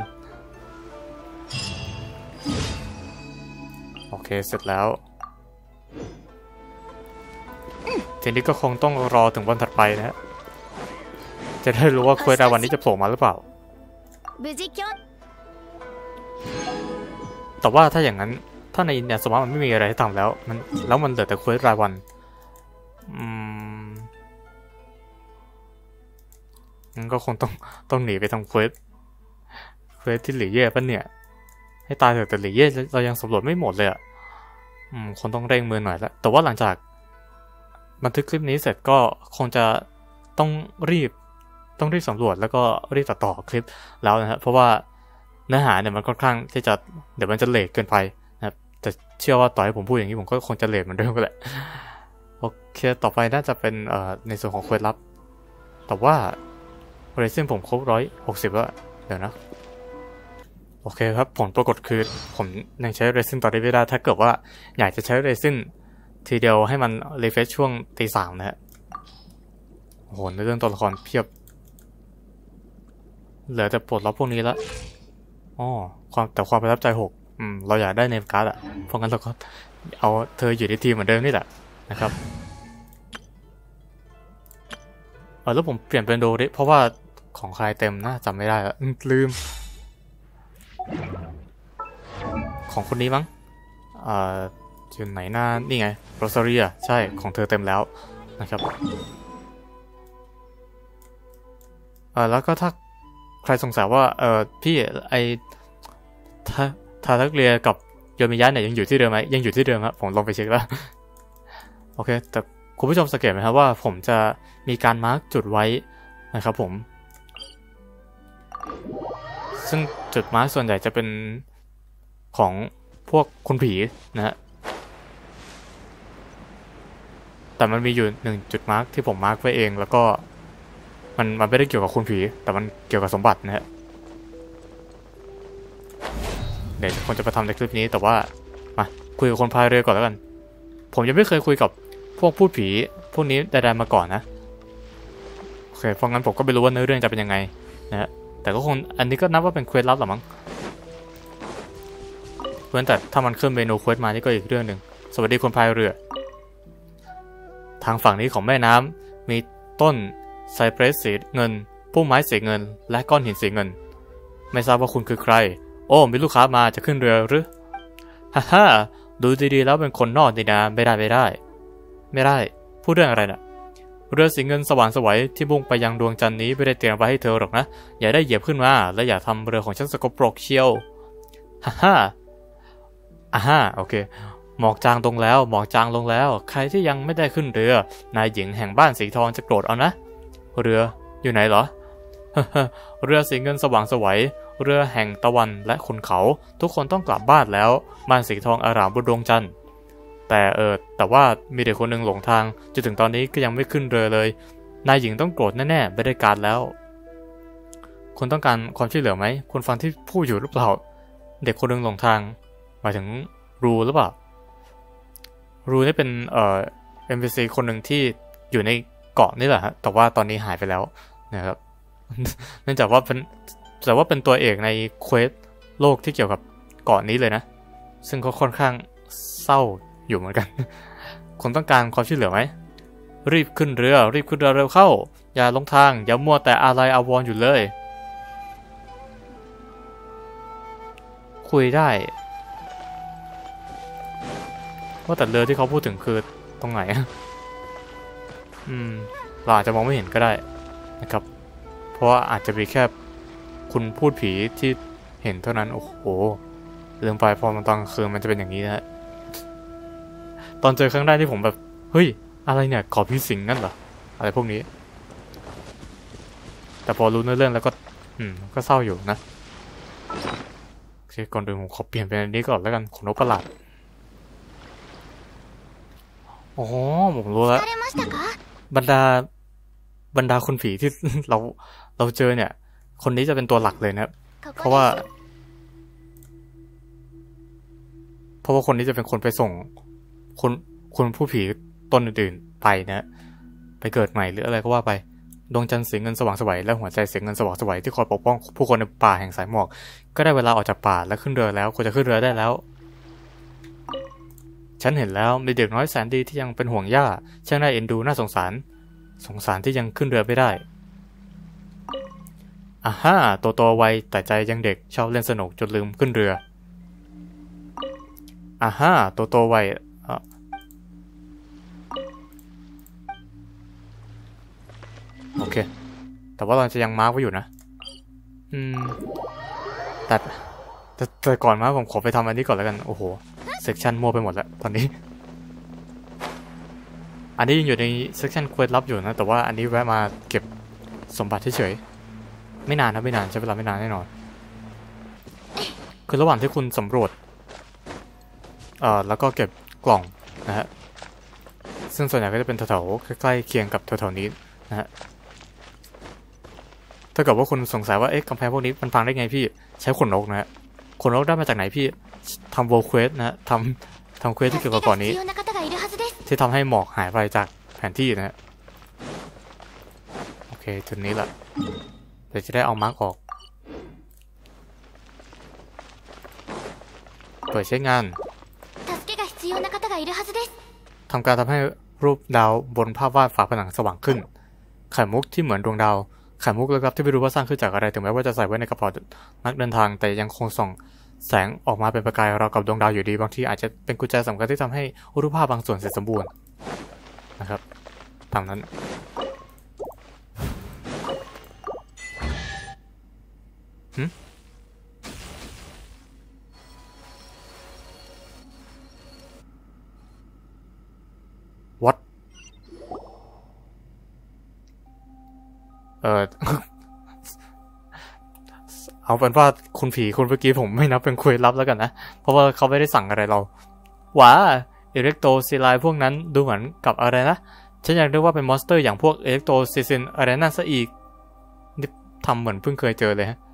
โอเคเสร็จแล้วทีนี้ก็คงต้องรอถึงวันถัดไปนะฮะจะได้รู้ว่าเควสวันนี้จะโผล่มาหรือเปล่าแต่ว่าถ้าอย่างนั้นถ้าในเนี่ยสมมติมันไม่มีอะไรให้ทำแล้วมันเหลือแต่เควสรายวันงั้นก็คงต้องหนีไปทำเควสที่หลี่เย่ป่ะเนี่ยให้ตายเถอะแต่หลี่เย่เรายังสำรวจไม่หมดเลยอะคนต้องเร่งมือหน่อยแล้วแต่ว่าหลังจากบันทึกคลิปนี้เสร็จก็คงจะต้องรีบสำรวจแล้วก็รีบตัดต่อคลิปแล้วนะครับเพราะว่าเนื้อหาเนี่ยมันค่อนข้างที่จะเดี๋ยวมันจะเลทเกินไปนะครับแต่เชื่อว่าต่อให้ผมพูดอย่างนี้ผมก็คงจะเลทเหมือนเดิมก็แหละโอเคต่อไปน่าจะเป็นในส่วนของเควสลับแต่ว่าเรซินผมครบ160แล้วเดี๋ยวนะโอเคครับผลปรากฏคือผมยังใช้เรซินต่อได้ไม่ได้ถ้าเกิดว่าอยากจะใช้เรซินทีเดียวให้มันรีเฟรชช่วงตีสามนะฮะโอ้โหในเรื่องตัวละครเพียบเหลือแต่ปลดล็อกพวกนี้แล้วอ๋อความประทับใจ6เราอยากได้เนมการ์ดอ่ะเพราะงั้นเราก็เอาเธออยู่ในทีมเหมือนเดิมนี่แหละนะครับแล้วผมเปลี่ยนเป็นโดริเพราะว่าของใครเต็มนะจำไม่ได้แล้วลืมของคนนี้มั้งอยู่ไหนหน้านี่ไงโรซาเรียใช่ของเธอเต็มแล้วนะครับแล้วก็ถ้าใครสงสัยว่าพี่ไอทาทักเรียกับโยมิยะเนี่ยยังอยู่ที่เดิมไหมยังอยู่ที่เดิมครับผมลองไปเช็คแล้วโอเคแต่คุณผู้ชมสังเกตไหมครับว่าผมจะมีการมาร์กจุดไว้นะครับผมซึ่งจุดมาร์กส่วนใหญ่จะเป็นของพวกคุณผีนะฮะแต่มันมีอยู่1จุดมาร์กที่ผมมาร์กไว้เองแล้วก็มันไม่ได้เกี่ยวกับคุณผีแต่มันเกี่ยวกับสมบัตินะฮะเดี๋ยวคนจะไปทำในคลิปนี้แต่ว่ามาคุยกับคนพายเรือก่อนแล้วกันผมยังไม่เคยคุยกับพวกพูดผีพวกนี้ใดๆมาก่อนนะโอเคเพราะงั้นผมก็ไม่รู้ว่าเนื้อเรื่องจะเป็นยังไงนะฮะแต่ก็คงอันนี้ก็นับว่าเป็นเควสลับหรอมั้งเว้นแต่ถ้ามันขึ้นเมนูเควสมานี่ก็อีกเรื่องหนึ่งสวัสดีคนพายเรือทางฝั่งนี้ของแม่น้ำมีต้นไซเปรสสีเงินพุ่มไม้สีเงินและก้อนหินสีเงินไม่ทราบว่าคุณคือใครโอ้มีลูกค้ามาจะขึ้นเรือหรือฮ่าดูดีๆแล้วเป็นคนนอกนี่นะไม่ได้พูดเรื่องอะไรนะเรือสีเงินสว่างไสวที่มุ่งไปยังดวงจันทร์นี้ไม่ได้เตรียมไว้ให้เธอหรอกนะอย่าได้เหยียบขึ้นมาและอย่าทำเรือของฉันสกปรกเชียวฮ่าโอเคหมอกจางลงแล้วใครที่ยังไม่ได้ขึ้นเรือนายหญิงแห่งบ้านสีทองจะโกรธเอานะเรืออยู่ไหนเหรอ เรือสีเงินสว่างไสวเรือแห่งตะวันและขุนเขาทุกคนต้องกลับบ้านแล้วบ้านสีทองอารามบนดวงจันทร์แต่ว่ามีเด็กคนหนึ่งหลงทางจนถึงตอนนี้ก็ยังไม่ขึ้นเรือเลยนายหญิงต้องโกรธแน่ๆไม่ได้การแล้วคุณต้องการความช่วยเหลือไหมคุณฟังที่พูดอยู่หรือเปล่าเด็กคนหนึ่งหลงทางหมายถึงรูหรือเปล่ารูนี่เป็นNPC คนหนึ่งที่อยู่ในเกาะนี่แหละฮะแต่ว่าตอนนี้หายไปแล้วนะครับ เนื่องจากว่าเป็นตัวเอกในเควสโลกที่เกี่ยวกับเกาะนี้เลยนะซึ่งก็ค่อนข้างเศร้าอยู่เหมือนกัน คุณต้องการความช่วยเหลือไหมรีบขึ้นเรือเร็วเข้าอย่าลงทางอย่ามัวแต่อะไรอาวรณ์อยู่เลยคุยได้ว่าแต่เรือที่เขาพูดถึงคือตรงไหนเราอาจจะมองไม่เห็นก็ได้นะครับเพราะว่าอาจจะมีแค่คุณพูดผีที่เห็นเท่านั้นโอ้โหเรื่องไฟพอมันตอนคืนมันจะเป็นอย่างนี้นะตอนเจอครั้งแรกที่ผมแบบเฮ้ยอะไรเนี่ยขอพี่สิงนั่นเหรออะไรพวกนี้แต่พอรู้เนื้อเรื่องแล้วก็เศร้าอยู่นะโอเคก่อนอื่นผมขอเปลี่ยนเป็นอันนี้ก่อนแล้วกันขนนกประหลาดโอ้ผมรู้แล้วบรรดาคนผีที่ เราเจอเนี่ยคนนี้จะเป็นตัวหลักเลยนะครับเพราะว่าคนนี้จะเป็นคนไปส่งคนผู้ผีตนอื่นๆไปนะไปเกิดใหม่หรืออะไรก็ว่าไปดวงจันทร์สีเงินสว่างไสวและหัวใจสีเงินสว่างไสวที่คอยปกป้องผู้คนในป่าแห่งสายหมอกก็ได้เวลาออกจากป่าและขึ้นเรือแล้วควรจะขึ้นเรือได้แล้วฉันเห็นแล้วมีเด็กน้อยแสนดีที่ยังเป็นห่วงย่าช่างน่าเอ็นดูน่าสงสารที่ยังขึ้นเรือไม่ได้โตไวแต่ใจยังเด็กชอบเล่นสนุกจนลืมขึ้นเรือโตไวโอเคแต่ว่าเราจะยังมาร์กไว้อยู่นะแต่ก่อนมาผมขอไปทำอันนี้ก่อนแล้วกันโอ้โหเซกชันมั่วไปหมดแล้วตอนนี้อันนี้ยังอยู่ในเซกชันเควสลับอยู่นะแต่ว่าอันนี้แวะมาเก็บสมบัติเฉยๆไม่นานนะไม่นานใช้เวลาไม่นานแน่นอนคือระหว่างที่คุณสำรวจแล้วก็เก็บกล่องนะฮะซึ่งส่วนใหญ่ก็จะเป็นแถวๆใกล้ๆเคียงกับแถวๆนี้นะฮะถ้าเกิดว่าคุณสงสัยว่าเอ๊ะกำแพงพวกนี้มันพังได้ไงพี่ใช้ขนนกนะฮะขนนกได้มาจากไหนพี่ทำโวลเควสนะฮะทำเควสที่เกี่ยวกับก่อนนี้ที่ทำให้หมอกหายไปจากแผนที่นะฮะโอเคจุดนี้แหละเดี๋ยวจะได้เอามาร์กออกเปิดใช้งานทำการทำให้รูปดาวบนภาพวาดฝาผนังสว่างขึ้นไข่มุกที่เหมือนดวงดาวไข่มุกลึกลับที่ไม่รู้ว่าสร้างขึ้นจากอะไรถึงแม้ว่าจะใส่ไว้ในกระเป๋านักเดินทางแต่ยังคงส่องแสงออกมาเป็นประกายราวกับดวงดาวอยู่ดีบางทีอาจจะเป็นกุญแจสำคัญที่ทำให้รูปภาพบางส่วนเสร็จสมบูรณ์นะครับตามนั้นวัดเอาเป็นว่าคุณผีคุณเมื่อกี้ผมไม่นับเป็นคุยลับแล้วกันนะเพราะว่าเขาไม่ได้สั่งอะไรเราว้าอิเล็กโทรซิไลพวกนั้นดูเหมือนกับอะไรนะฉันอยากเรียกว่าเป็นมอนสเตอร์อย่างพวกอิเล็กโทรซิซินอะไรนั่นซะอีกนี่ทำเหมือนเพิ่งเคยเจอเลยฮะ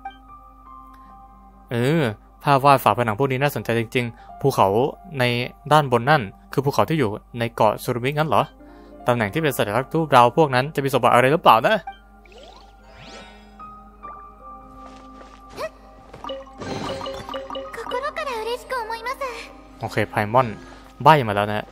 ภาพวาดฝาผนังพวกนี้น่าสนใจจริงๆภูเขาในด้านบนนั่นคือภูเขาที่อยู่ในเกาะซูรุมิงั้นเหรอตำแหน่งที่เป็นสัญลักษณ์รูปดาวพวกนั้นจะมีสมบัติอะไรหรือเปล่านะโอเคไพมอนใบ้มาแล้วนะ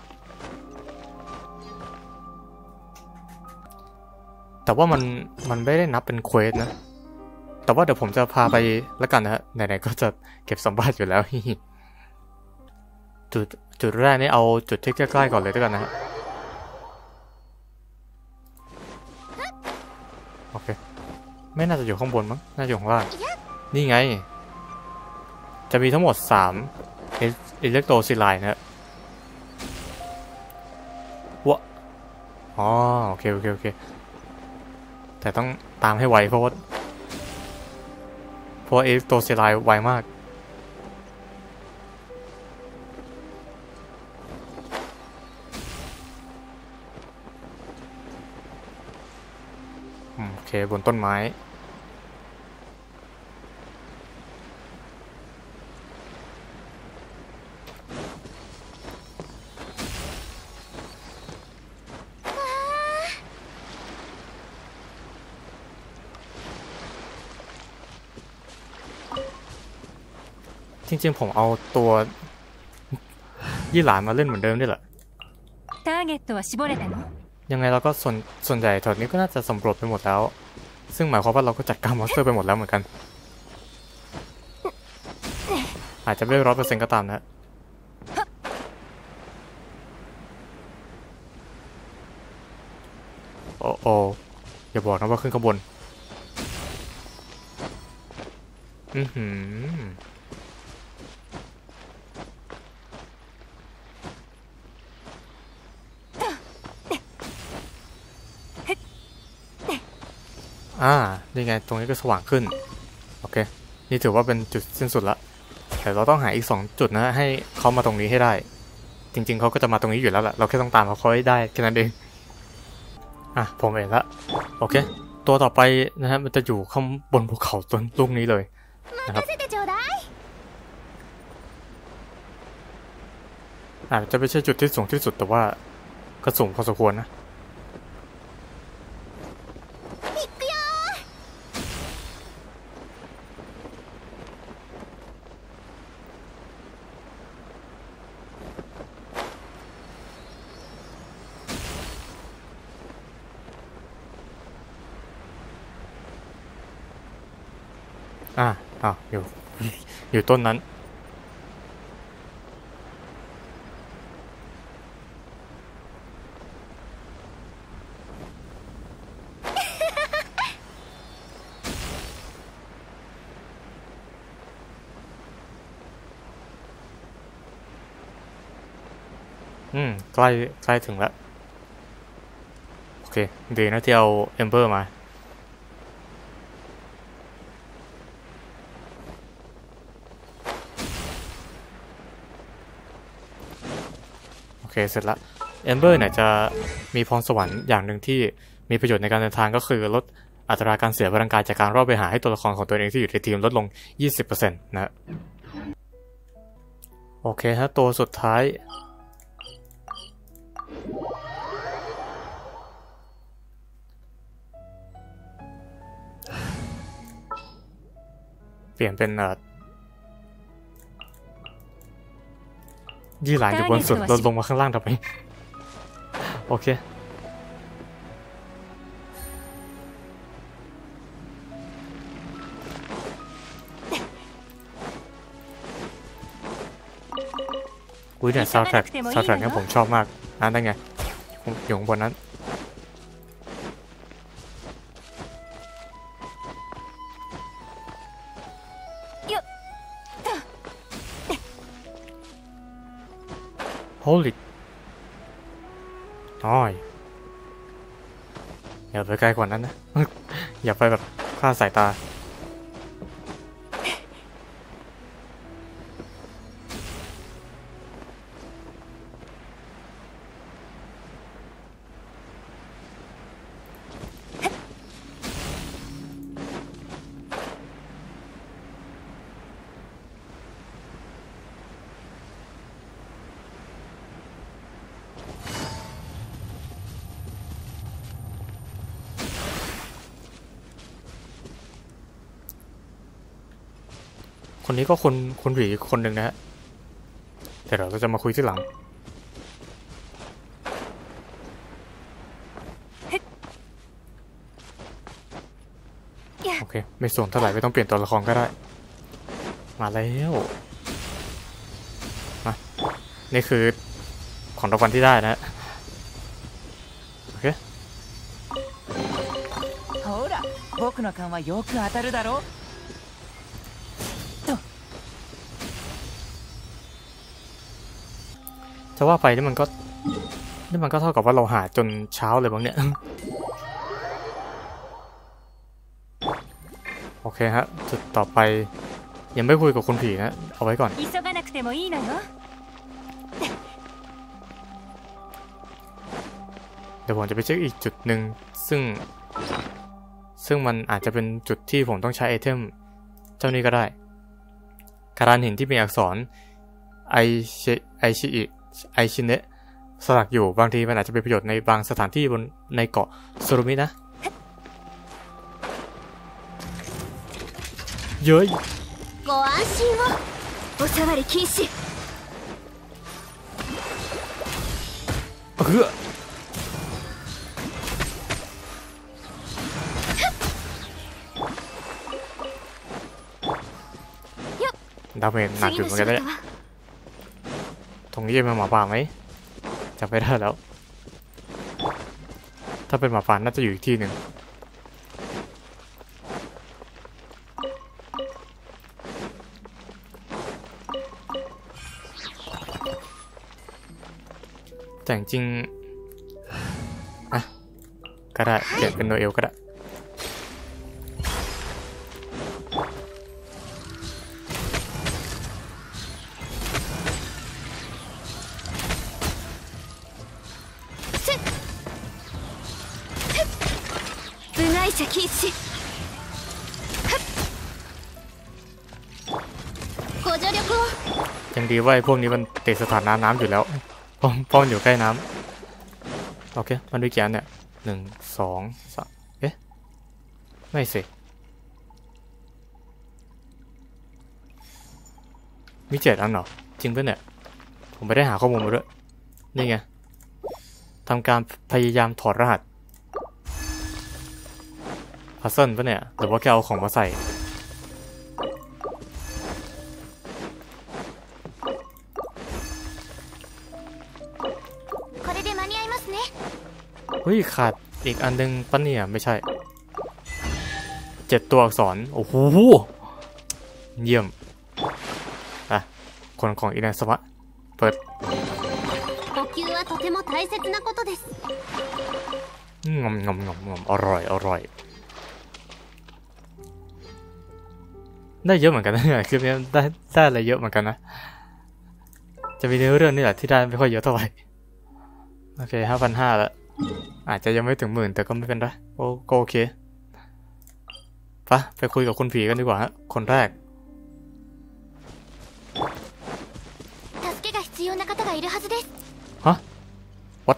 แต่ว่ามันไม่ได้นับเป็นเควสนะแต่ว่าเดี๋ยวผมจะพาไปแล้วกันนะฮะไหนๆก็จะเก็บสมบัติอยู่แล้ว จุดแรกนี่เอาจุดที่ใกล้ๆก่อนเลยด้วยกันนะฮะโอเคไม่น่าจะอยู่ข้างบนมั้งน่าจะอยู่ข้างล่างนี่ไงจะมีทั้งหมด3อิเล็กโทรซิไลน์นะวะอ๋อโอเคแต่ต้องตามให้ไวเพราะว่าอิเล็กโทรซิไลน์ไวมากโอเคบนต้นไม้จริงๆผมเอาตัวยี่หลานมาเล่นเหมือนเดิมนี่แหละยังไงเราก็ส่วนใหญ่แถวนี้ก็น่าจะสำรวจไปหมดแล้วซึ่งหมายความว่าเราก็จัดการมอนสเตอร์ไปหมดแล้วเหมือนกันอาจจะไม่100%ก็ตามนะโอ้อย่าบอกนะว่าขึ้นข้างบนนี่ไงตรงนี้ก็สว่างขึ้นโอเคนี่ถือว่าเป็นจุดสิ้นสุดละแต่เราต้องหาอีก2จุดนะให้เขามาตรงนี้ให้ได้จริงๆเขาก็จะมาตรงนี้อยู่แล้วแหละเราแค่ต้องตามเขาให้ได้แค่นั้นเองผมเห็นละโอเคตัวต่อไปนะฮะมันจะอยู่ข้างบนภูเขาต้นลูกนี้เลยนะครับจะไม่ใช่จุดที่สูงที่สุดแต่ว่าก็สูงพอสมควรนะอยู่ต้นนั้นใกล้ถึงแล้วโอเคดีนะที่เอาเอมเบอร์มาโอเคเสร็จละเอมเบอร์เนี่ยจะมีพรสวรรค์อย่างหนึ่งที่มีประโยชน์ในการเดินทางก็คือลดอัตราการเสียพลังกายจากการรอบไปหาให้ตัวละครของตัวเองที่อยู่ในทีมลดลง 20% นะโอเคฮะตัวสุดท้ายเปลี่ยนเป็นยี่หลานอยู่บนสุดลดลงมาข้างล่างทำไมโอเคอุ้ยเนี่ยซาวด์แทร็กเนี่ยผมชอบมากนั่นไงผมอยู่ข้างบนนั้นโฮลิน้อยอย่าไปไกลกว่านั้นนะ อย่าไปแบบคลาดสายตาคนนี้ก็คนหวีคนหนึ่งนะฮะแต่เราจะมาคุยที่หลังโอเคไม่ส่งเท่าไหร่ไม่ต้องเปลี่ยนตัวละครก็ได้มาแล้วมานี่คือของรางวัลที่ได้นะโอเคほら僕の勘はよく当たるだろจะว่าไปนี่มันก็เท่ากับว่าเราหาจนเช้าเลยบ้างเนี่ย โอเคฮะจุดต่อไปยังไม่คุยกับคุณผีนะเอาไว้ก่อนเดี๋ยวผมจะไปเช็คอีกจุดหนึ่งซึ่งมันอาจจะเป็นจุดที่ผมต้องใช้ไอเทมเจ้านี้ก็ได้การานหินที่มีอักษรไอชิเนะสลักอยู่บางทีมันอาจจะเป็นประโยชน์ในบางสถานที่ในเกาะซูรุมินะเย้ยご安心をお触り禁止ดาเมจหนักอยู่เหมือนกันเนี่ยตรงนี้จะเป็นหมาป่าไหมจำไม่ได้แล้วถ้าเป็นหมาป่าน่าจะอยู่อีกที่หนึ่งแต่จริงอ่ะก็ได้เปลี่ยนเป็นโนเอลก็ได้ยังดีว่าไอ้พวกนี้มันติดสถานะน้ำอยู่แล้วเพราะมันอยู่ใกล้น้ำโอเคมันด้วยกี่อันเนี่ย1 2 3เอ๊ะไม่สิมี7 อันเหรอจริงป่ะเนี่ยผมไม่ได้หาข้อมูลมาด้วยนี่ไงทำการพยายามถอดรหัสพัซเซิลป่ะเนี่ยหรือว่าแกเอาของมาใส่เฮ้ยขาดอีกอันนึงป่ะเนี่ยไม่ใช่7 ตัวอักษรโอ้โหเยี่ยมอ่ะคนของอินาสมะเปิดても大切なことですงอมอร่อยได้เยอะเหมือนกันนะเนี่ยคลิปนี้ได้อะไรเยอะเหมือนกันนะจะมีเนื้อเรื่องนี่แหละที่ได้ไม่ค่อยเยอะเท่าไหร่โอเค 5,500 แล้วอาจจะยังไม่ถึง10,000แต่ก็ไม่เป็นไรก็โอเคไปคุยกับคุณผีกันดีกว่าฮะคนแรก助けが必要な方がいるはずですฮะ what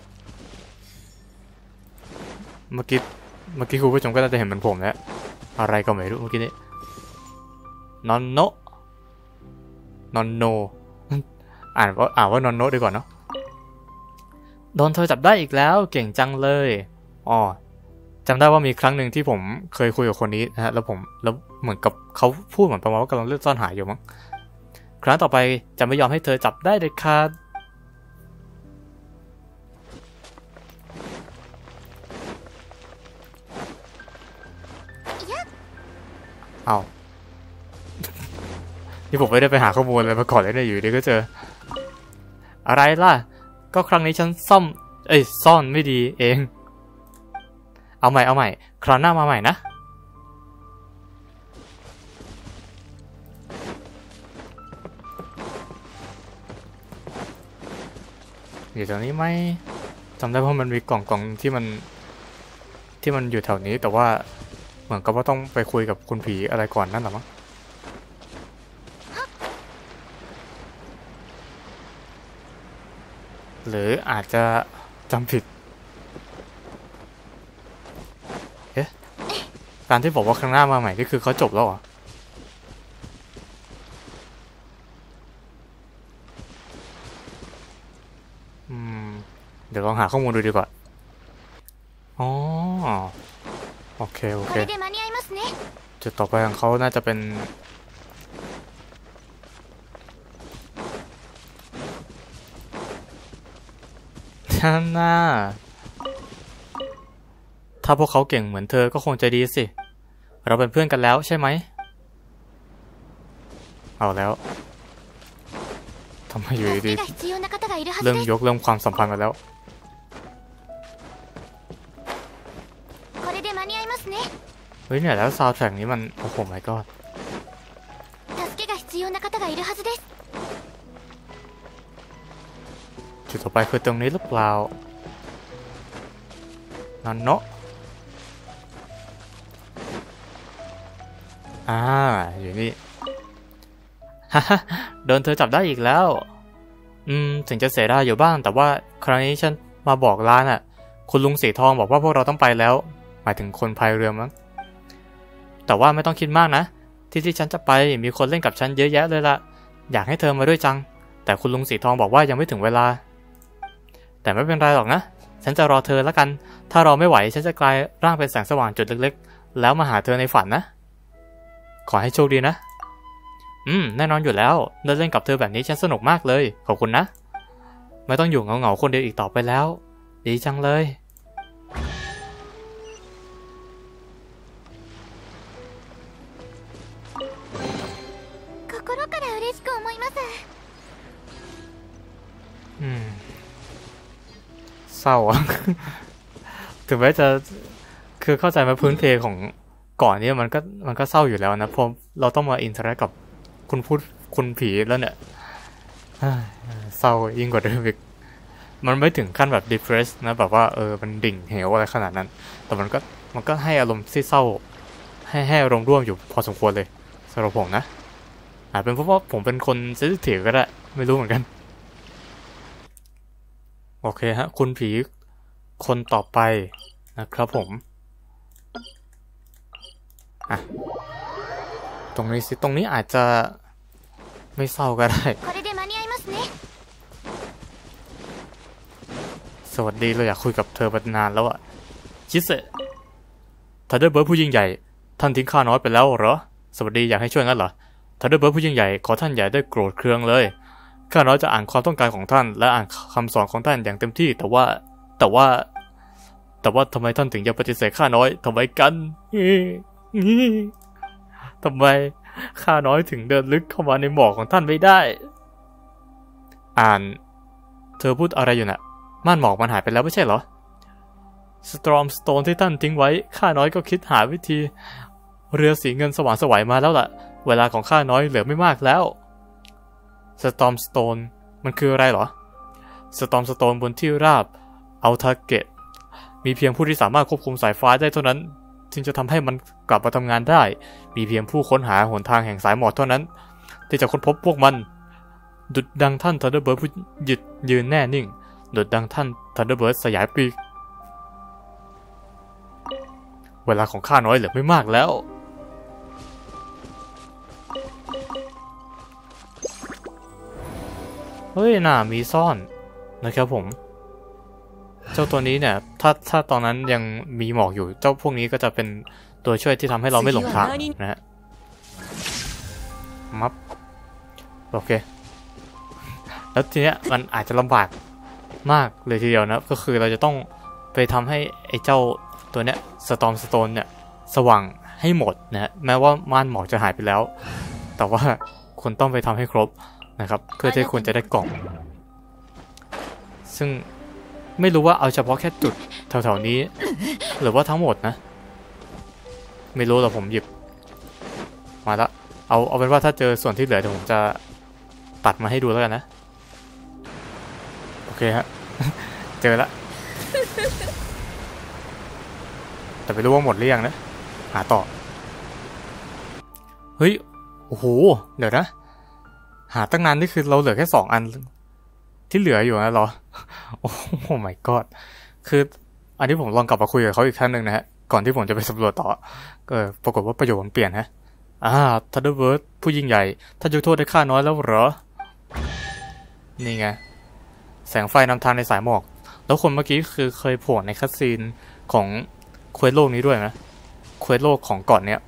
เมื่อกี้คุณผู้ชมก็น่าจะเห็นเหมือนผมแล้วอะไรก็ไม่รู้เมื่อกี้นี้นอนโนอ่านว่านอนโนดีกว่าเนาะโดนเธอจับได้อีกแล้วเก่งจังเลยอ๋อจำได้ว่ามีครั้งหนึ่งที่ผมเคยคุยกับคนนี้นะฮะแล้วเหมือนกับเขาพูดเหมือนประมาณว่ากำลังเลือกซ่อนหาอยู่มั้งครั้งต่อไปจะไม่ยอมให้เธอจับได้เด็ดขาดเอานี่ผมไม่ได้ไปหาข้อมูลอะไรมาก่อนเลยเนี่ยอยู่ดีก็เจออะไรล่ะก็ครั้งนี้ฉันซ่อนไม่ดีเองเอาใหม่คราวหน้ามาใหม่นะอยู่แถวนี้ไหมจำได้ว่ามันมีกล่องที่มันอยู่แถวนี้แต่ว่าเหมือนกับว่าต้องไปคุยกับคุณผีอะไรก่อนนั่นหรอมั้งหรืออาจจะจำผิดการที่บอกว่าครั้งหน้ามาใหม่นี่คือเขาจบแล้วเหรอเดี๋ยวลองหาข้อมูลดูดีกว่าอ๋อโอเคจุดต่อไปของเขาน่าจะเป็นน่าถ้าพวกเขาเก่งเหมือนเธอก็คงใจดีสิเราเป็นเพื่อนกันแล้วใช่ไหมเอาแล้วทำไมอยู่ดีเริ่มความสัมพันธ์กันแล้วเฮ้ยเนี่ยแล้วซาวด์แทร็กนี้มันโอ้โห my god จุดต่อไปคือตรงนี้หรือเปล่านั่นเนาะอยู่นี่โดนเธอจับได้อีกแล้วถึงจะเสียดายอยู่บ้างแต่ว่าครั้งนี้ฉันมาบอกร้านคุณลุงสีทองบอกว่าพวกเราต้องไปแล้วหมายถึงคนพายเรือมั้งแต่ว่าไม่ต้องคิดมากนะที่ฉันจะไปมีคนเล่นกับฉันเยอะแยะเลยล่ะอยากให้เธอมาด้วยจังแต่คุณลุงสีทองบอกว่ายังไม่ถึงเวลาแต่ไม่เป็นไรหรอกนะฉันจะรอเธอแล้วกันถ้ารอไม่ไหวฉันจะกลายร่างเป็นแสงสว่างจุดเล็กๆแล้วมาหาเธอในฝันนะขอให้โชคดีนะแน่นอนอยู่แล้วเล่นกับเธอแบบนี้ฉันสนุกมากเลยขอบคุณนะไม่ต้องอยู่เหงาๆคนเดียวอีกต่อไปแล้วดีจังเลยเศร้าถึงแม้จะคือเข้าใจมาพื้นเพของก่อนนี้มันก็เศร้าอยู่แล้วนะเพราะเราต้องมาอินเทอร์แอคกับคุณผีแล้วเนี่ยเศร้ายิ่งกว่าเดิมอีกมันไม่ถึงขั้นแบบ depress นะแบบว่ามันดิ่งเหวอะไรขนาดนั้นแต่มันก็ให้อารมณ์ที่เศร้าให้อารมณ์ร่วมอยู่พอสมควรเลยสำหรับผมนะเป็นเพราะว่าผมเป็นคนเซนซิทีฟก็ได้ไม่รู้เหมือนกันโอเคฮะคุณผีคนต่อไปนะครับผมตรงนี้อาจจะไม่เศร้าก็ได้สวัสดีเราอยากคุยกับเธอมานานแล้วชิเซะทันเดอร์เบิร์ดผู้ยิ่งใหญ่ท่านทิ้งข้าน้อยไปแล้วเหรอสวัสดีอยากให้ช่วยงั้นเหรอทันเดอร์เบิร์ดผู้ยิ่งใหญ่ขอท่านอย่าได้โกรธเคืองเลยข้าน้อยจะอ่านความต้องการของท่านและอ่านคำสอนของท่านอย่างเต็มที่แต่ว่าทำไมท่านถึงยังปฏิเสธข้าน้อยทำไมกันทำไมข้าน้อยถึงเดินลึกเข้ามาในหมอกของท่านไม่ได้เธอพูดอะไรอยู่น่ะม่านหมอกมันหายไปแล้วไม่ใช่เหรอสตรอมสโตนที่ท่านทิ้งไว้ข้าน้อยก็คิดหาวิธีเรือสีเงินสว่างไสวมาแล้วล่ะเวลาของข้าน้อยเหลือไม่มากแล้วสตรอมสโตนมันคืออะไรเหรอสตรอมสโตนบนที่ราบอัลทาเกตมีเพียงผู้ที่สามารถควบคุมสายฟ้าได้เท่านั้นจึงจะทำให้มันกลับมาทำงานได้มีเพียงผู้ค้นหาหนทางแห่งสายหมอกเท่านั้นที่จะค้นพบพวกมันดุจดังท่านทันเดอร์เบิร์ดผู้หยุดยืนแน่นิ่งดุจดังท่านทันเดอร์เบิร์ดสยายปีกเวลาของข้าน้อยเหลือไม่มากแล้วเฮ้ยน่ามีซ่อนนะครับผมเจ้าตัวนี้เนี่ยถ้าตอนนั้นยังมีหมอกอยู่เจ้าพวกนี้ก็จะเป็นตัวช่วยที่ทำให้เราไม่หลงทางนะฮะมับโอเคแล้วทีเนี้ยมันอาจจะลำบากมากเลยทีเดียวนะก็คือเราจะต้องไปทำให้ไอ้เจ้าตัวเนี้ยสตอมสโตนเนี่ยสว่างให้หมดนะฮะแม้ว่าม่านหมอกจะหายไปแล้วแต่ว่าคุณต้องไปทำให้ครบนะครับเพื่อที่คุณจะได้กล่องซึ่งไม่รู้ว่าเอาเฉพาะแค่จุดแถวๆนี้หรือว่าทั้งหมดนะไม่รู้แต่ผมหยิบมาแล้วเอาเป็นว่าถ้าเจอส่วนที่เหลือเดี๋ยวผมจะตัดมาให้ดูแล้วกันนะโอเคฮะ เจอละแต่ไม่รู้ว่าหมดหรือยังนะหาต่อเฮ้ยโอ้โหเดี๋ยวนะหาตั้งนานนี่คือเราเหลือแค่2 อันที่เหลืออยู่นะเหรอโอ้โห my god คืออันนี้ผมลองกลับมาคุยกับเขาอีกครั้งหนึ่งนะฮะก่อนที่ผมจะไปสำรวจต่อก็ปรากฏว่าประโยคมันเปลี่ยนฮะทันเดอร์เบิร์ดผู้ยิ่งใหญ่ท่านยกโทษให้ข้าน้อยแล้วเหรอนี่ไงแสงไฟนำทางในสายหมอกแล้วคนเมื่อกี้คือเคยโผล่ในคัสซีนของเควสโลกนี้ด้วยนะเควสโลกของก่อนเนี้ย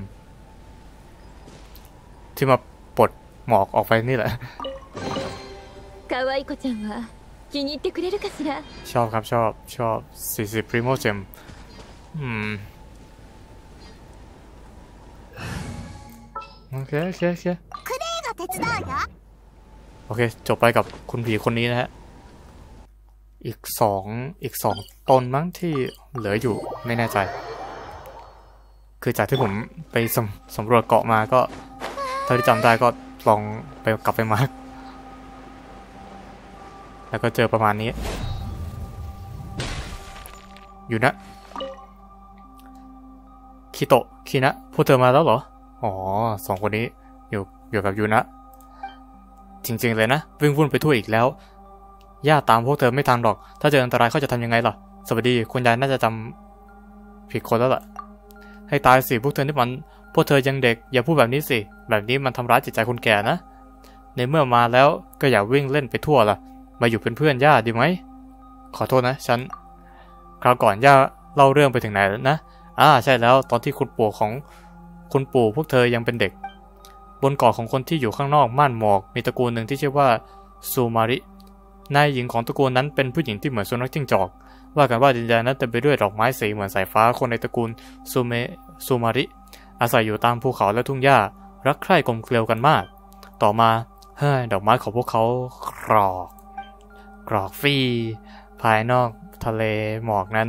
ที่มาปลดหมอกออกไปนี่แหละ可愛い子ちゃんは気に入ってくれるかしらชอบครับชอบ40 Primo Gem โอเคโอเคจบไปกับคุณผีคนนี้นะฮะอีกสองตนมั้งที่เหลืออยู่ไม่แน่ใจคือจากที่ผมไปสำรวจเกาะมาก็เท่าที่จำได้ก็ลองไปกลับไปมาแล้วก็เจอประมาณนี้อยู่นะคิโตะคินะพวกเธอมาแล้วเหรออ๋อ2 คนนี้อยู่กับยูนะจริงๆเลยนะวิ่งวุ่นไปทั่วอีกแล้วย่าตามพวกเธอไม่ทันหรอกถ้าเจออันตรายเขาจะทำยังไงล่ะสวัสดีคุณยายน่าจะจำผิดคนแล้วล่ะให้ตายสิพวกเธอนี่มันพวกเธอยังเด็กอย่าพูดแบบนี้สิแบบนี้มันทำร้ายจิตใจคนแก่นะในเมื่อมาแล้วก็อย่าวิ่งเล่นไปทั่วล่ะมาอยู่เป็นเพื่อนย่าดีไหมขอโทษนะฉันคราวก่อนย่าเล่าเรื่องไปถึงไหนแล้วนะใช่แล้วตอนที่คุณปู่พวกเธอยังเป็นเด็กบนเกาะของคนที่อยู่ข้างนอกม่านหมอกมีตระกูลหนึ่งที่ชื่อว่าซูมารินายหญิงของตระกูลนั้นเป็นผู้หญิงที่เหมือนสุนัขจิ้งจอกว่ากันว่าดินแดนนั้นเต็มไปด้วยดอกไม้สีเหมือนสายฟ้าคนในตระกูลซูมาริอาศัยอยู่ตามภูเขาและทุ่งหญ้ารักใคร่กลมเกลียวกันมากต่อมาดอกไม้ของพวกเขากรอกฟี่ภายนอกทะเลหมอกนั้น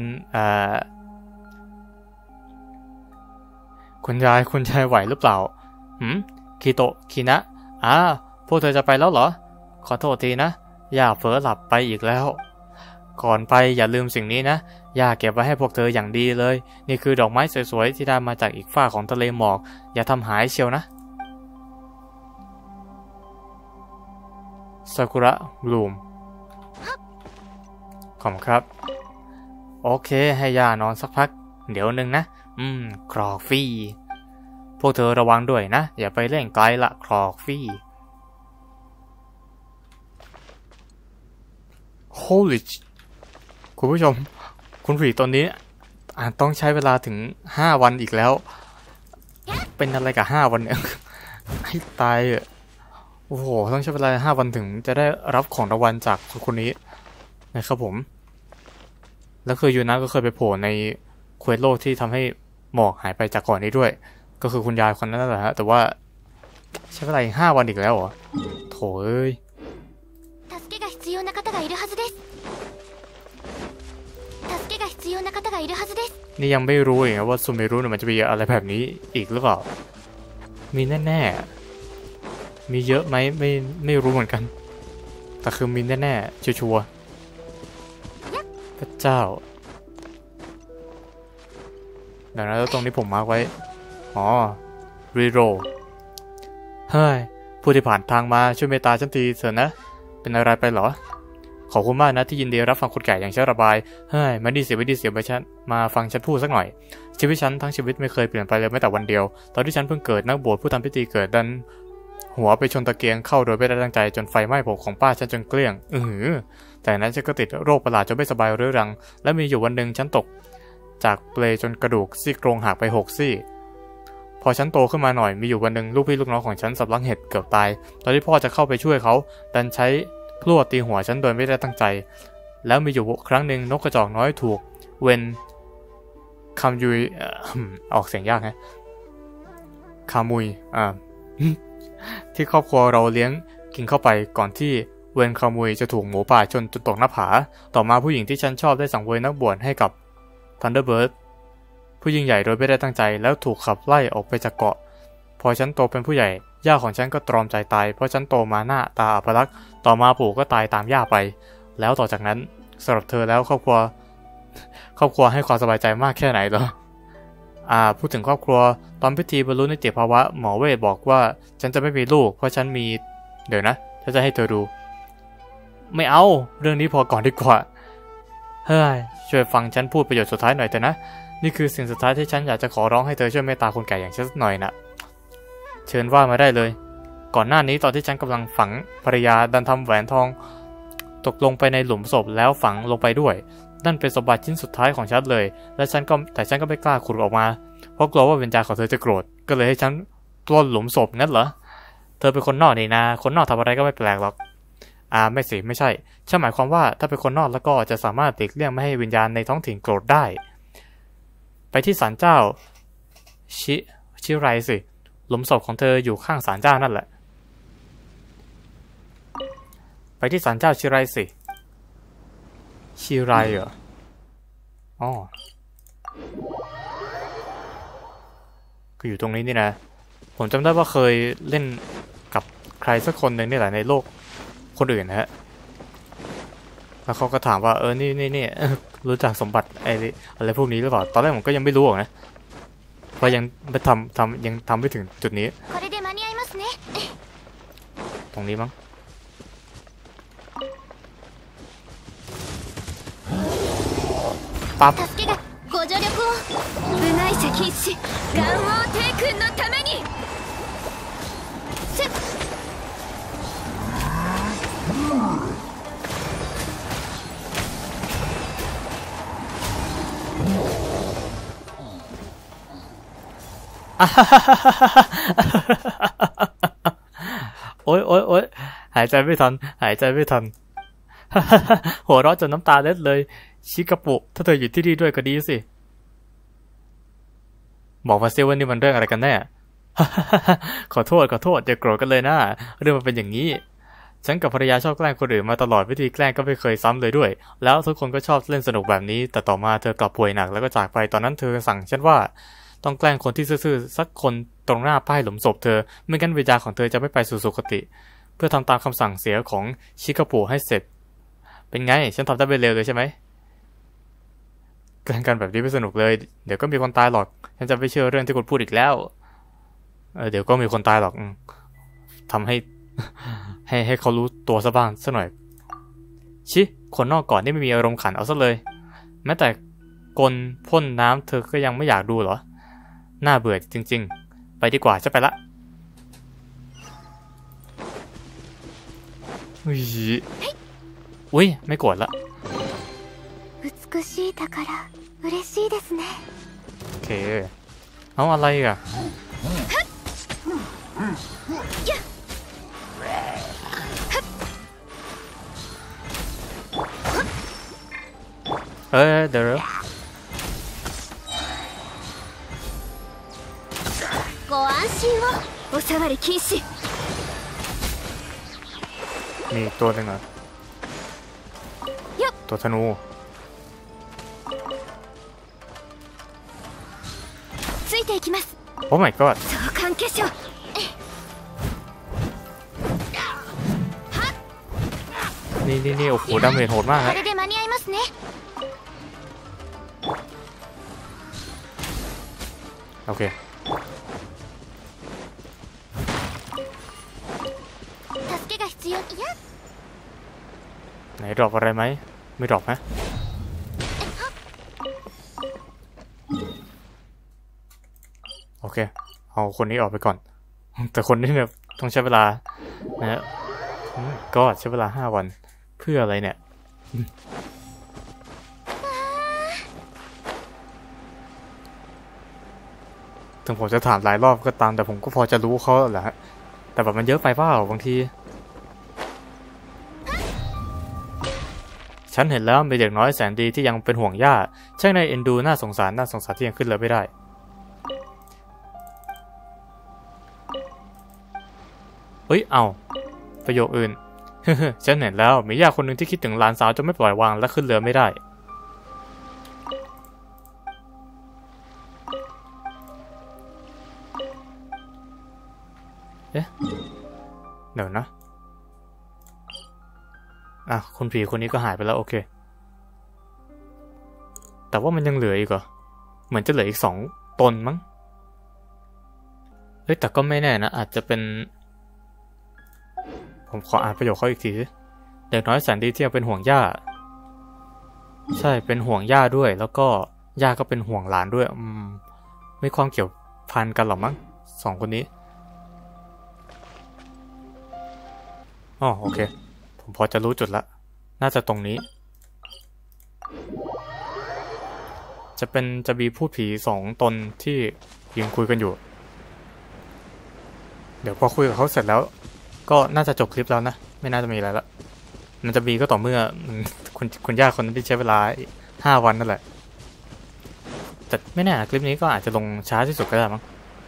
คุณยายไหวหรือเปล่าคิโตะคินะพวกเธอจะไปแล้วเหรอขอโทษทีนะย่าเผลอหลับไปอีกแล้วก่อนไปอย่าลืมสิ่งนี้นะย่าเก็บไว้ให้พวกเธออย่างดีเลยนี่คือดอกไม้สวยๆที่ได้มาจากอีกฝ้าของทะเลหมอกอย่าทำหายเชียวนะซากุระบลูมขอบคุณครับโอเคให้ย่านอนสักพักเดี๋ยวนึงนะครอกฟี่พวกเธอระวังด้วยนะอย่าไปเล่นไกลละครอกฟี่ Holy คุณผู้ชมคุณผีตัวนี้ต้องใช้เวลาถึง5 วันอีกแล้วเป็นอะไรกับ5 วันเนี่ยให้ตายโอ้โหต้องใช้เวลา5 วันถึงจะได้รับของรางวัลจากคนนี้นะครับผมแล้วคือยูนะก็เคยไปโผล่ในเควสโลกที่ทำให้หมอกหายไปจากก่อนนี้ด้วยก็คือคุณยายคนนั้นแหละฮะแต่ว่าใช้เวลา5 วันอีกแล้วเหรอโถ่เอ้ย要な方がいるはずです。 นี่ยังไม่รู้อย่างว่าซูเมรุเนี่ยมันจะมีอะไรแบบนี้อีกหรือเปล่ามีแน่ๆมีเยอะไหมไม่รู้เหมือนกันแต่คือมีแน่ๆชัวร์พระเจ้าเดี๋ยวนะแล้วตรงนี้ผมมาร์กไว้อ๋อรีโรเฮ้ยผู้ที่ผ่านทางมาช่วยเมตตาฉันทีเถอะนะเป็นอะไรไปเหรอขอบคุณมากนะที่ยินดีรับฟังคนแก่อย่างฉันระบายเฮ้ยมาดีเสียไปดีเสียไปฉันมาฟังฉันพูดสักหน่อยชีวิตฉันทั้งชีวิตไม่เคยเปลี่ยนไปเลยแม้แต่วันเดียวตอนที่ฉันเพิ่งเกิดนักบวชผู้ทำพิธีเกิดดันหัวไปชนตะเกียงเข้าโดยไม่ได้ตั้งใจจนไฟไหม้ผมของป้าฉันจนเกลี้ยงแต่นั้นฉันก็ติดโรคประหลาดจนไม่สบายเรื้อรังและมีอยู่วันหนึ่งฉันตกจากเปลจนกระดูกซี่โครงหักไป6 ซี่พอฉันโตขึ้นมาหน่อยมีอยู่วันหนึ่งลูกพี่ลูกน้องของฉันสำลักเห็ดเกือบตายตอนที่พ่อจะเข้าไปช่วยเขาดันใช้พลั่วตีหัวฉันโดยไม่ได้ตั้งใจแล้วมีอยู่ครั้งหนึ่งนกกระจอกน้อยถูกเวนคามุยออกเสียงยากนะคามุยที่ครอบครัวเราเลี้ยงกินเข้าไปก่อนที่เวนคามุยจะถูกหมูป่าชนจนตกหน้าผาต่อมาผู้หญิงที่ฉันชอบได้สังเวยนักบวชให้กับทันเดอร์เบิร์ดผู้ยิ่งใหญ่โดยไม่ได้ตั้งใจแล้วถูกขับไล่ออกไปจากเกาะพอฉันโตเป็นผู้ใหญ่ย่าของฉันก็ตรอมใจตายเพราะฉันโตมาหน้าตาอัปลักษณ์ต่อมาปู่ก็ตายตามย่าไปแล้วต่อจากนั้นสำหรับเธอแล้วครอบครัวให้ความสบายใจมากแค่ไหนเหรอพูดถึงครอบครัวตอนพิธีบรรลุนิติภาวะหมอเวทบอกว่าฉันจะไม่มีลูกเพราะฉันมีเดี๋ยวนะฉันจะให้เธอดูไม่เอาเรื่องนี้พอก่อนดีกว่าเฮ้ยช่วยฟังฉันพูดประโยชน์สุดท้ายหน่อยเถอะนะนี่คือสิ่งสุดท้ายที่ฉันอยากจะขอร้องให้เธอช่วยเมตตาคนแก่อย่างฉันสักหน่อยนะเชิญว่ามาได้เลยก่อนหน้านี้ตอนที่ฉันกำลังฝังภรรยาดันทำแหวนทองตกลงไปในหลุมศพแล้วฝังลงไปด้วยนั่นเป็นสมบัติชิ้นสุดท้ายของฉันเลยและฉันก็ไม่กล้าขุดออกมาเพราะกลัวว่าวิญญาณของเธอจะโกรธก็เลยให้ฉันปล้นหลุมศพงั้นเหรอเธอเป็นคนนอกนี่นะคนนอกทำอะไรก็ไม่แปลกหรอกไม่ใช่ฉันหมายความว่าถ้าเป็นคนนอกแล้วก็จะสามารถหลีกเลี่ยงไม่ให้วิญญาณในท้องถิ่นโกรธได้ไปที่ศาลเจ้าชิไรสิหลุมศพของเธออยู่ข้างศาลเจ้านั่นแหละไปที่ศาลเจ้าชิไรสิชิไรเหรออ๋อก็อยู่ตรงนี้นี่นะผมจำได้ว่าเคยเล่นกับใครสักคนหนึ่งนี่แหละในโลกคนอื่นนะฮะแล้วเขาก็ถามว่านี่รู้จักสมบัติอะไรพวกนี้หรือเปล่าตอนแรกผมก็ยังไม่รู้หรอกนะเพราะยังไม่ยังทำไม่ถึงจุดนี้ตรงนี้มั้งปั๊บโอ๊ยหายใจไม่ทันหัวเราะจนน้ำตาเล็ดเลยชิกาปุถ้าเธออยู่ที่นี่ด้วยก็ดีสิบอกมาซิว่านี่มันเรื่องอะไรกันแน่ ขอโทษอย่าโกรธกันเลยนะเรื่องมันเป็นอย่างนี้ฉันกับภรรยาชอบแกล้งคนอื่นมาตลอดวิธีแกล้งก็ไม่เคยซ้ำเลยด้วยแล้วทุกคนก็ชอบเล่นสนุกแบบนี้แต่ต่อมาเธอกลับป่วยหนักแล้วก็จากไปตอนนั้นเธอสั่งฉันว่าต้องแกล้งคนที่ซื่อๆสักคนตรงหน้าป้ายหลุมศพเธอไม่งั้นวิญญาณของเธอจะไม่ไปสู่สุคติเพื่อทำตามคำสั่งเสียของชิกาปุให้เสร็จเป็นไงฉันทำได้ไม่เร็วเลยใช่ไหมแกล้งกันแบบนี้ไม่สนุกเลยเดี๋ยวก็มีคนตายหรอกฉันจะไม่เชื่อเรื่องที่คุณพูดอีกแล้วเดี๋ยวก็มีคนตายหรอกทำให้เขารู้ตัวซะบ้างซะหน่อยชิคนนอกก่อนนี่ไม่มีอารมณ์ขันเอาซะเลยแม้แต่กลพ่นน้ำเธอก็ยังไม่อยากดูเหรอน่าเบื่อจริงๆไปดีกว่าจะไปละอุ้ยไม่โกรธละโอเคเอาอะไรอ่ะเดี๋ยวご安心をお触り禁止มีตัวหนึ่งอ่ะตัวธนูていきます。 โอ้ my god 召喚結晶。 นี่โอ้โหดาเมจโหดมากこฮะれで間に合いますね。 โอเค助けが必要。いや。 ไหนดรอปอะไรไหมไม่ดรอปฮะโอเคเอาคนนี้ออกไปก่อน แต่คนนี้เนี่ยต้องใช้เวลานะฮะก็ใช้เวลา5 วันเพื่ออะไรเนี่ยถึงผมจะถามหลายรอบก็ตามแต่ผมก็พอจะรู้เขาแหละฮะแต่แบบมันเยอะไปเปล่าบางทีฉันเห็นแล้วมีเด็กน้อยแสนดีที่ยังเป็นห่วงย่าช่างในเอ็นดูน่าสงสารที่ยังขึ้นเรือไม่ได้เฮ้ยเอาประโยคอื่น ฉันเห็นแล้วมีย่าคนหนึ่งที่คิดถึงหลานสาวจนไม่ปล่อยวางและขึ้นเรือไม่ได้เอ๊ะเดี๋ยวนะคุณผีคนนี้ก็หายไปแล้วโอเคแต่ว่ามันยังเหลืออีกเหรอเหมือนจะเหลืออีก2 ตนมั้งเฮ้ยแต่ก็ไม่แน่นะอาจจะเป็นผมขออ่านประโยคเขาอีกทีเด็กน้อยแสนดีที่ยังเป็นห่วงย่าใช่เป็นห่วงย่าด้วยแล้วก็ย่าก็เป็นห่วงหลานด้วยไม่ความเกี่ยวพันกันหรอมั้ง2 คนนี้อ๋อโอเคผมพอจะรู้จุดละน่าจะตรงนี้จะมีพูดผี2 ตนที่ยืนคุยกันอยู่เดี๋ยวพอคุยกับเขาเสร็จแล้วก็น่าจะจบคลิปแล้วนะไม่น่าจะมีอะไรละมันจะมีก็ต่อเมื่อคุณย่าคนที่ใช้เวลา5 วันนั่นแหละแต่ไม่แน่คลิปนี้ก็อาจจะลงช้าที่สุดก็ได้มั้ง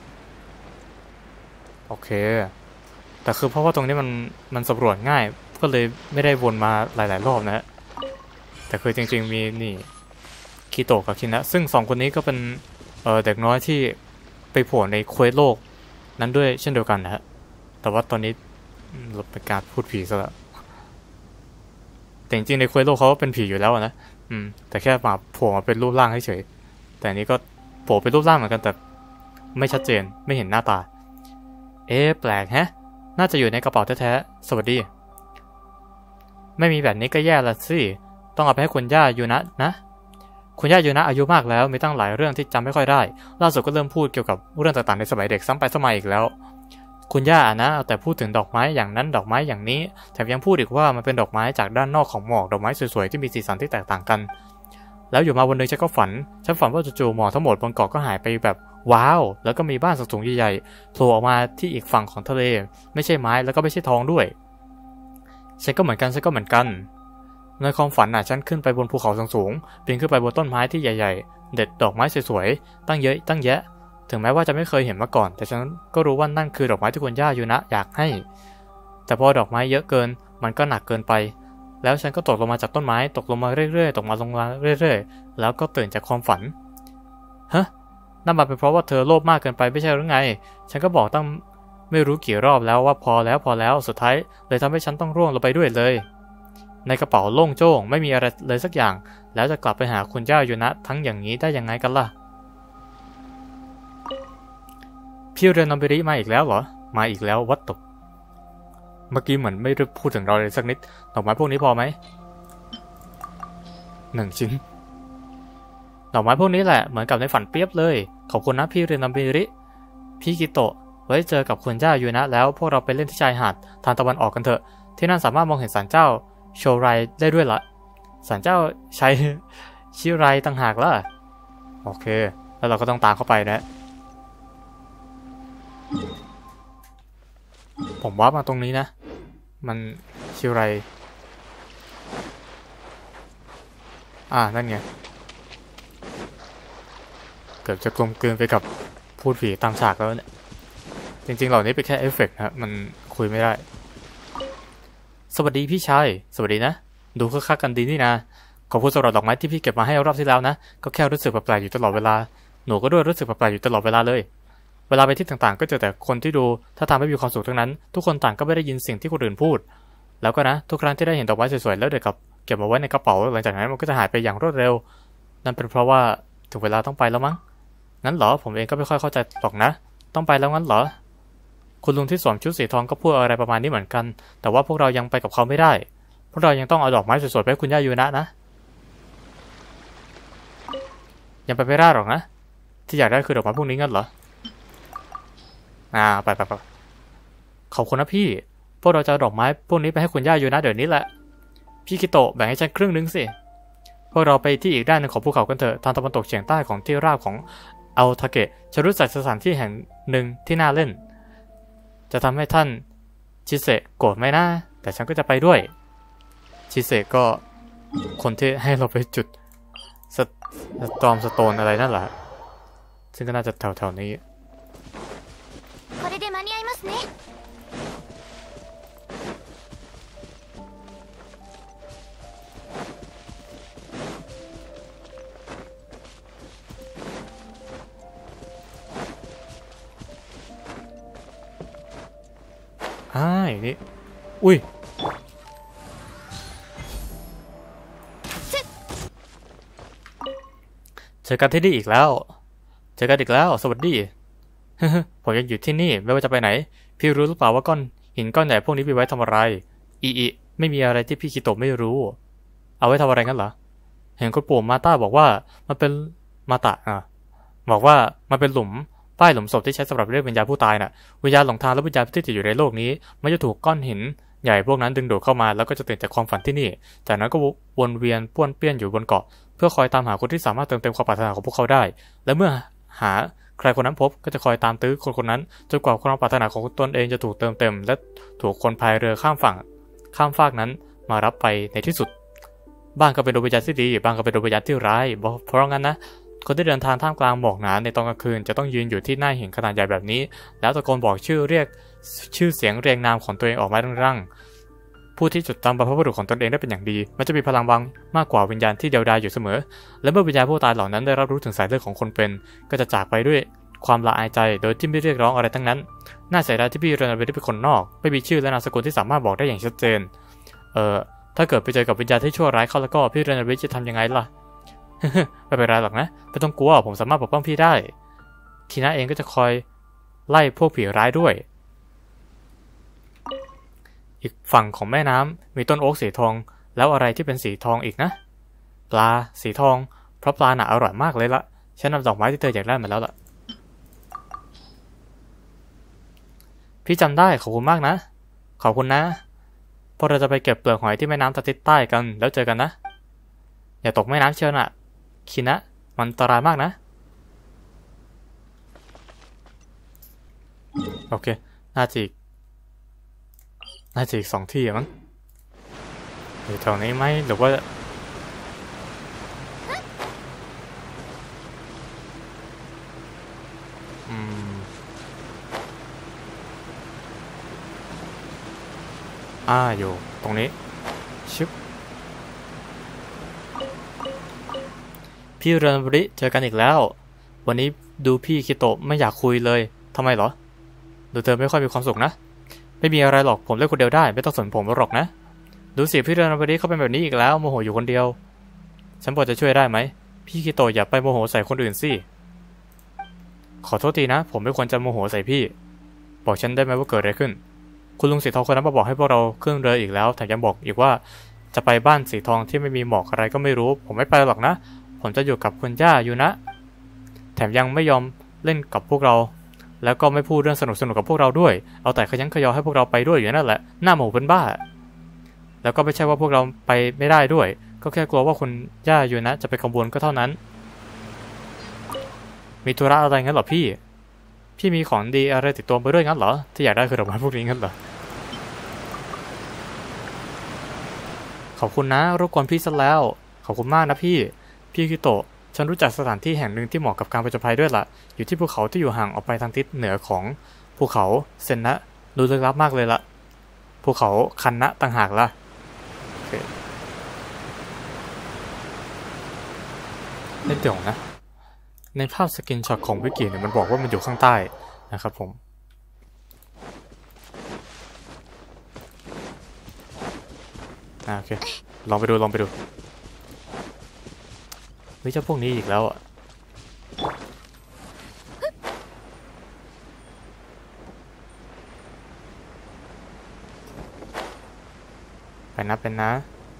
โอเคแต่คือเพราะว่าตรงนี้มันสำรวจง่ายก็เลยไม่ได้วนมาหลายๆรอบนะแต่คือจริงๆมีนี่คิโตะกับคินะซึ่ง2 คนนี้ก็เป็นเด็กน้อยที่ไปโผล่ในเควสโลกนั้นด้วยเช่นเดียวกันนะฮะแต่ว่าตอนนี้เราเป็นการพูดผีซะแล้วแต่จริงๆในเควสโลกเขาเป็นผีอยู่แล้วนะแต่แค่มาโผล่มาเป็นรูปร่างเฉยแต่นี้ก็โผล่เป็นรูปร่างเหมือนกันแต่ไม่ชัดเจนไม่เห็นหน้าตาแปลกแฮะน่าจะอยู่ในกระเป๋าแท้ๆสวัสดีไม่มีแบบนี้ก็แย่ละสิต้องเอาไปให้คุณย่าอยู่นะคุณย่าอยู่นะอายุมากแล้วมีตั้งหลายเรื่องที่จำไม่ค่อยได้ล่าสุดก็เริ่มพูดเกี่ยวกับเรื่องต่างๆในสมัยเด็กซ้ำไปซ้ำมาอีกแล้วคุณย่านะเอาแต่พูดถึงดอกไม้อย่างนั้นดอกไม้อย่างนี้แถมยังพูดอีกว่ามันเป็นดอกไม้จากด้านนอกของหมอกดอกไม้สวยๆที่มีสีสันที่แตกต่างกันแล้วอยู่มาวันนึงฉันก็ฝันว่าจู่ๆหมอกทั้งหมดบนเกาะก็หายไปแบบว้าวแล้วก็มีบ้านสูงๆใหญ่ๆโผล่ออกมาที่อีกฝั่งของทะเลไม่ใช่ไม้แล้วก็ไม่ใช่ทองด้วยฉันก็เหมือนกันในความฝันฉันขึ้นไปบนภูเขาสูงๆปีนขึ้นไปบนต้นไม้ที่ใหญ่ๆเด็ดดอกไม้สวยๆตั้งเยอะตั้งแยะถึงแม้ว่าจะไม่เคยเห็นมาก่อนแต่ฉันก็รู้ว่านั่นคือดอกไม้ที่คุณย่าอยู่นะอยากให้แต่พอดอกไม้เยอะเกินมันก็หนักเกินไปแล้วฉันก็ตกลงมาจากต้นไม้ตกลงมาเรื่อยๆตกมาลงมาเรื่อยๆแล้วก็ตื่นจากความฝันนั่นมาเป็นเพราะว่าเธอโลภมากเกินไปไม่ใช่หรือไงฉันก็บอกตั้งไม่รู้กี่รอบแล้วว่าพอแล้วสุดท้ายเลยทำให้ฉันต้องร่วงลงไปด้วยเลยในกระเป๋าโล่งโจ้งไม่มีอะไรเลยสักอย่างแล้วจะกลับไปหาคุณย่าอยู่นะทั้งอย่างนี้ได้ยังไงกันล่ะพี่เรนนอมเบริมาอีกแล้วเหรอมาอีกแล้ววัดตกเมื่อกี้เหมือนไม่ได้พูดถึงเราเลยสักนิดดอกไม้พวกนี้พอไหม1 ชิ้นดอกไม้พวกนี้แหละเหมือนกับในฝันเปียบเลยขอบคุณนะพี่เรนนอมเบริพี่กิโตะไว้เจอกับคุณย่าอยู่นะแล้วพวกเราไปเล่นที่ชายหาดทางตะวันออกกันเถอะที่นั่นสามารถมองเห็นศาลเจ้าโชไรได้ด้วยละศาลเจ้าชัยชิไรต่างหากล่ะโอเคแล้วเราก็ต้องตามเข้าไปนะผมว่ามาตรงนี้นะมันชิไรนั่นไงเกือบจะกลมกลืนไปกับพูดผีตามฉากแล้วเนี่ยจริงๆเหล่านี้เป็นแค่เอฟเฟกต์ครับมันคุยไม่ได้สวัสดีพี่ชายสวัสดีนะดูคึกคักกันดีนี่นะขอบคุณสำหรับดอกไม้ที่พี่เก็บมาให้รอบที่แล้วนะก็แค่รู้สึกแปลกๆอยู่ตลอดเวลาหนูก็ด้วยรู้สึกแปลกๆอยู่ตลอดเวลาเลยเวลาไปที่ต่างๆก็เจอแต่คนที่ดูถ้าทางไม่มีความสุขทั้งนั้นทุกคนต่างก็ไม่ได้ยินสิ่งที่คนอื่นพูดแล้วก็นะทุกครั้งที่ได้เห็นดอกไม้สวยๆแล้วเด็กกับเก็บมาไว้ในกระเป๋าหลังจากนั้นมันก็จะหายไปอย่างรวดเร็วนั่นเป็นเพราะว่าถึงเวลาต้องไปแล้วมั้งงั้นเหรอผมเองก็ไม่ค่อยเข้าใจหรอกนะต้องไปแล้วงั้นเหรอคุณลุงที่สวมชุดสีทองก็พูดอะไรประมาณนี้เหมือนกันแต่ว่าพวกเรายังไปกับเขาไม่ได้พวกเรายังต้องเอาดอกไม้สวยๆไปให้คุณย่ายูนะยังไปไม่ได้หรอกนะที่อยากได้คือดอกไม้พวกนี้งั้นเหรอไปขอบคุณนะพี่พวกเราจะเอาดอกไม้พวกนี้ไปให้คุณย่ายูนะเดี๋ยวนี้แหละพี่คิโตะแบ่งให้ฉันครึ่งนึงสิพวกเราไปที่อีกด้านหนึ่งของภูเขากันเถอะทางตะวันตกเฉียงใต้ของที่ราบของอัลทาเกะฉันรู้จักสถานที่แห่งหนึ่งที่น่าเล่นจะทำให้ท่านชิเซะโกรธไหมนะแต่ฉันก็จะไปด้วยชิเซะก็คนที่ให้เราไปจุดสตอมสโตนอะไรนั่นแหละซึ่งก็น่าจะแถวๆนี้これで間に合いますねอย่างนี้อุ้ยเจอกันที่นี่อีกแล้วสวัสดี ผมยังอยู่ที่นี่ไม่ว่าจะไปไหนพี่รู้หรือเปล่าว่าก้อนหินก้อนใหญ่พวกนี้มีไว้ทำอะไรไม่มีอะไรที่พี่คิโตะไม่รู้เอาไว้ทำอะไรงั้นเหรอเห็นคุณปู่มาต้าบอกว่ามันเป็นบอกว่ามันเป็นหลุมป้ายหลุมศพที่ใช้สำหรับเรียกวิญญาณผู้ตายน่ะวิญญาณหลงทางและวิญญาณที่ติดอยู่ในโลกนี้มันจะถูกก้อนหินใหญ่พวกนั้นดึงดูดเข้ามาแล้วก็จะตื่นจากความฝันที่นี่จากนั้นก็วนเวียนป้วนเปี้ยนอยู่บนเกาะเพื่อคอยตามหาคนที่สามารถเติมเต็มความปรารถนาของพวกเขาได้และเมื่อหาใครคนนั้นพบก็จะคอยตามตื้อคนนั้นจนกว่าความปรารถนาของตนเองจะถูกเติมเต็มและถูกคนพายเรือข้ามฟากนั้นมารับไปในที่สุดบ้างก็เป็นดวงวิญญาณที่ดีบ้างก็เป็นดวงวิญญาณที่ร้ายเพราะงั้นนะคนที่เดินทางท่ามกลางหมอกหนาในตอนกลางคืนจะต้องยืนอยู่ที่หน้าหินขนาดใหญ่แบบนี้แล้วตะโกนบอกเรียกชื่อเสียงเรียงนามของตัวเองออกมาดังๆผู้ที่จดจำบรรพบุรุษของตนเองได้เป็นอย่างดีมันจะมีพลังวังมากกว่าวิญญาณที่เดียวดายอยู่เสมอและเมื่อวิญญาณผู้ตายเหล่านั้นได้รับรู้ถึงสายเลือดของคนเป็นก็จะจากไปด้วยความละอายใจโดยที่ไม่เรียกร้องอะไรทั้งนั้นน่าเสียดายที่พี่เรนเวได้เป็นคนนอกไม่มีชื่อและนามสกุลที่สามารถบอกได้อย่างชัดเจนถ้าเกิดไปเจอกับวิญญาณที่ชั่วร้ายเข้าแล้วก็พี่เรนเวจะทำยังไงล่ะ ไม่เป็นไรหรอกนะไม่ต้องกลัวผมสามารถปกป้องพี่ได้คีน่าเองก็จะคอยไล่พวกผีร้ายด้วยอีกฝั่งของแม่น้ำมีต้นโอ๊กสีทองแล้วอะไรที่เป็นสีทองอีกนะปลาสีทองเพราะปลาหนาอร่อยมากเลยละฉันนำดอกไม้ที่เธออยากได้มาแล้วล่ะพี่จำได้ขอบคุณมากนะขอบคุณนะพวกเราจะไปเก็บเปลือกหอยที่แม่น้ำตะทิศใต้กันแล้วเจอกันนะอย่าตกแม่น้ำเชียวน่ะคินะมันอันตรายมากนะโอเคน่าจะอีก2 ที่มั้งอยู่แถวนี้ไหมหรือว่าอยู่ตรงนี้ชึบพี่เรนบริเจอกันอีกแล้ววันนี้ดูพี่คิโตะไม่อยากคุยเลยทำไมเหรอดูเธอไม่ค่อยมีความสุขนะไม่มีอะไรหรอกผมเล่นคนเดียวได้ไม่ต้องสนผมหรอกนะดูสิพี่เรนบริเขาเป็นแบบนี้อีกแล้วโมโหอยู่คนเดียวฉันพอจะช่วยได้ไหมพี่คิโตะอย่าไปโมโหใส่คนอื่นสิขอโทษทีนะผมไม่ควรจะโมโหใส่พี่บอกฉันได้ไหมว่าเกิดอะไรขึ้นคุณลุงสีทองคนนั้นมาบอกให้พวกเราขึ้นเรืออีกแล้วแถมยังบอกอีกว่าจะไปบ้านสีทองที่ไม่มีหมอกอะไรก็ไม่รู้ผมไม่ไปหรอกนะผมจะอยู่กับคุณย่าอยู่นะแถมยังไม่ยอมเล่นกับพวกเราแล้วก็ไม่พูดเรื่องสนุกกับพวกเราด้วยเอาแต่ขยันขยอให้พวกเราไปด้วยอยู่นั่นแหละหน้าหมูเป็นบ้าแล้วก็ไม่ใช่ว่าพวกเราไปไม่ได้ด้วยก็แค่กลัวว่าคุณย่าอยู่นะจะไปขบวนก็เท่านั้นมีธุระอะไรงั้นหรอพี่มีของดีอะไรติดตัวไปด้วยงั้นเหรอที่อยากได้คือดอกไม้พวกนี้งั้นเหรอขอบคุณนะรบกวนพี่ซะแล้วขอบคุณมากนะพี่คิโตะฉันรู้จักสถานที่แห่งหนึ่งที่เหมาะกับการผจญภัยด้วยล่ะอยู่ที่ภูเขาที่อยู่ห่างออกไปทางทิศเหนือของภูเขาเซนนะดูลึกลับมากเลยล่ะภูเขาคันนะต่างหากล่ะเล่นเดี่ยวนะในภาพสกินช็อตของวิกิเนี่ยมันบอกว่ามันอยู่ข้างใต้นะครับผมโอเคลองไปดูเฮ้ยเจ้าพวกนี้อีกแล้วอ่ะเป็นนะ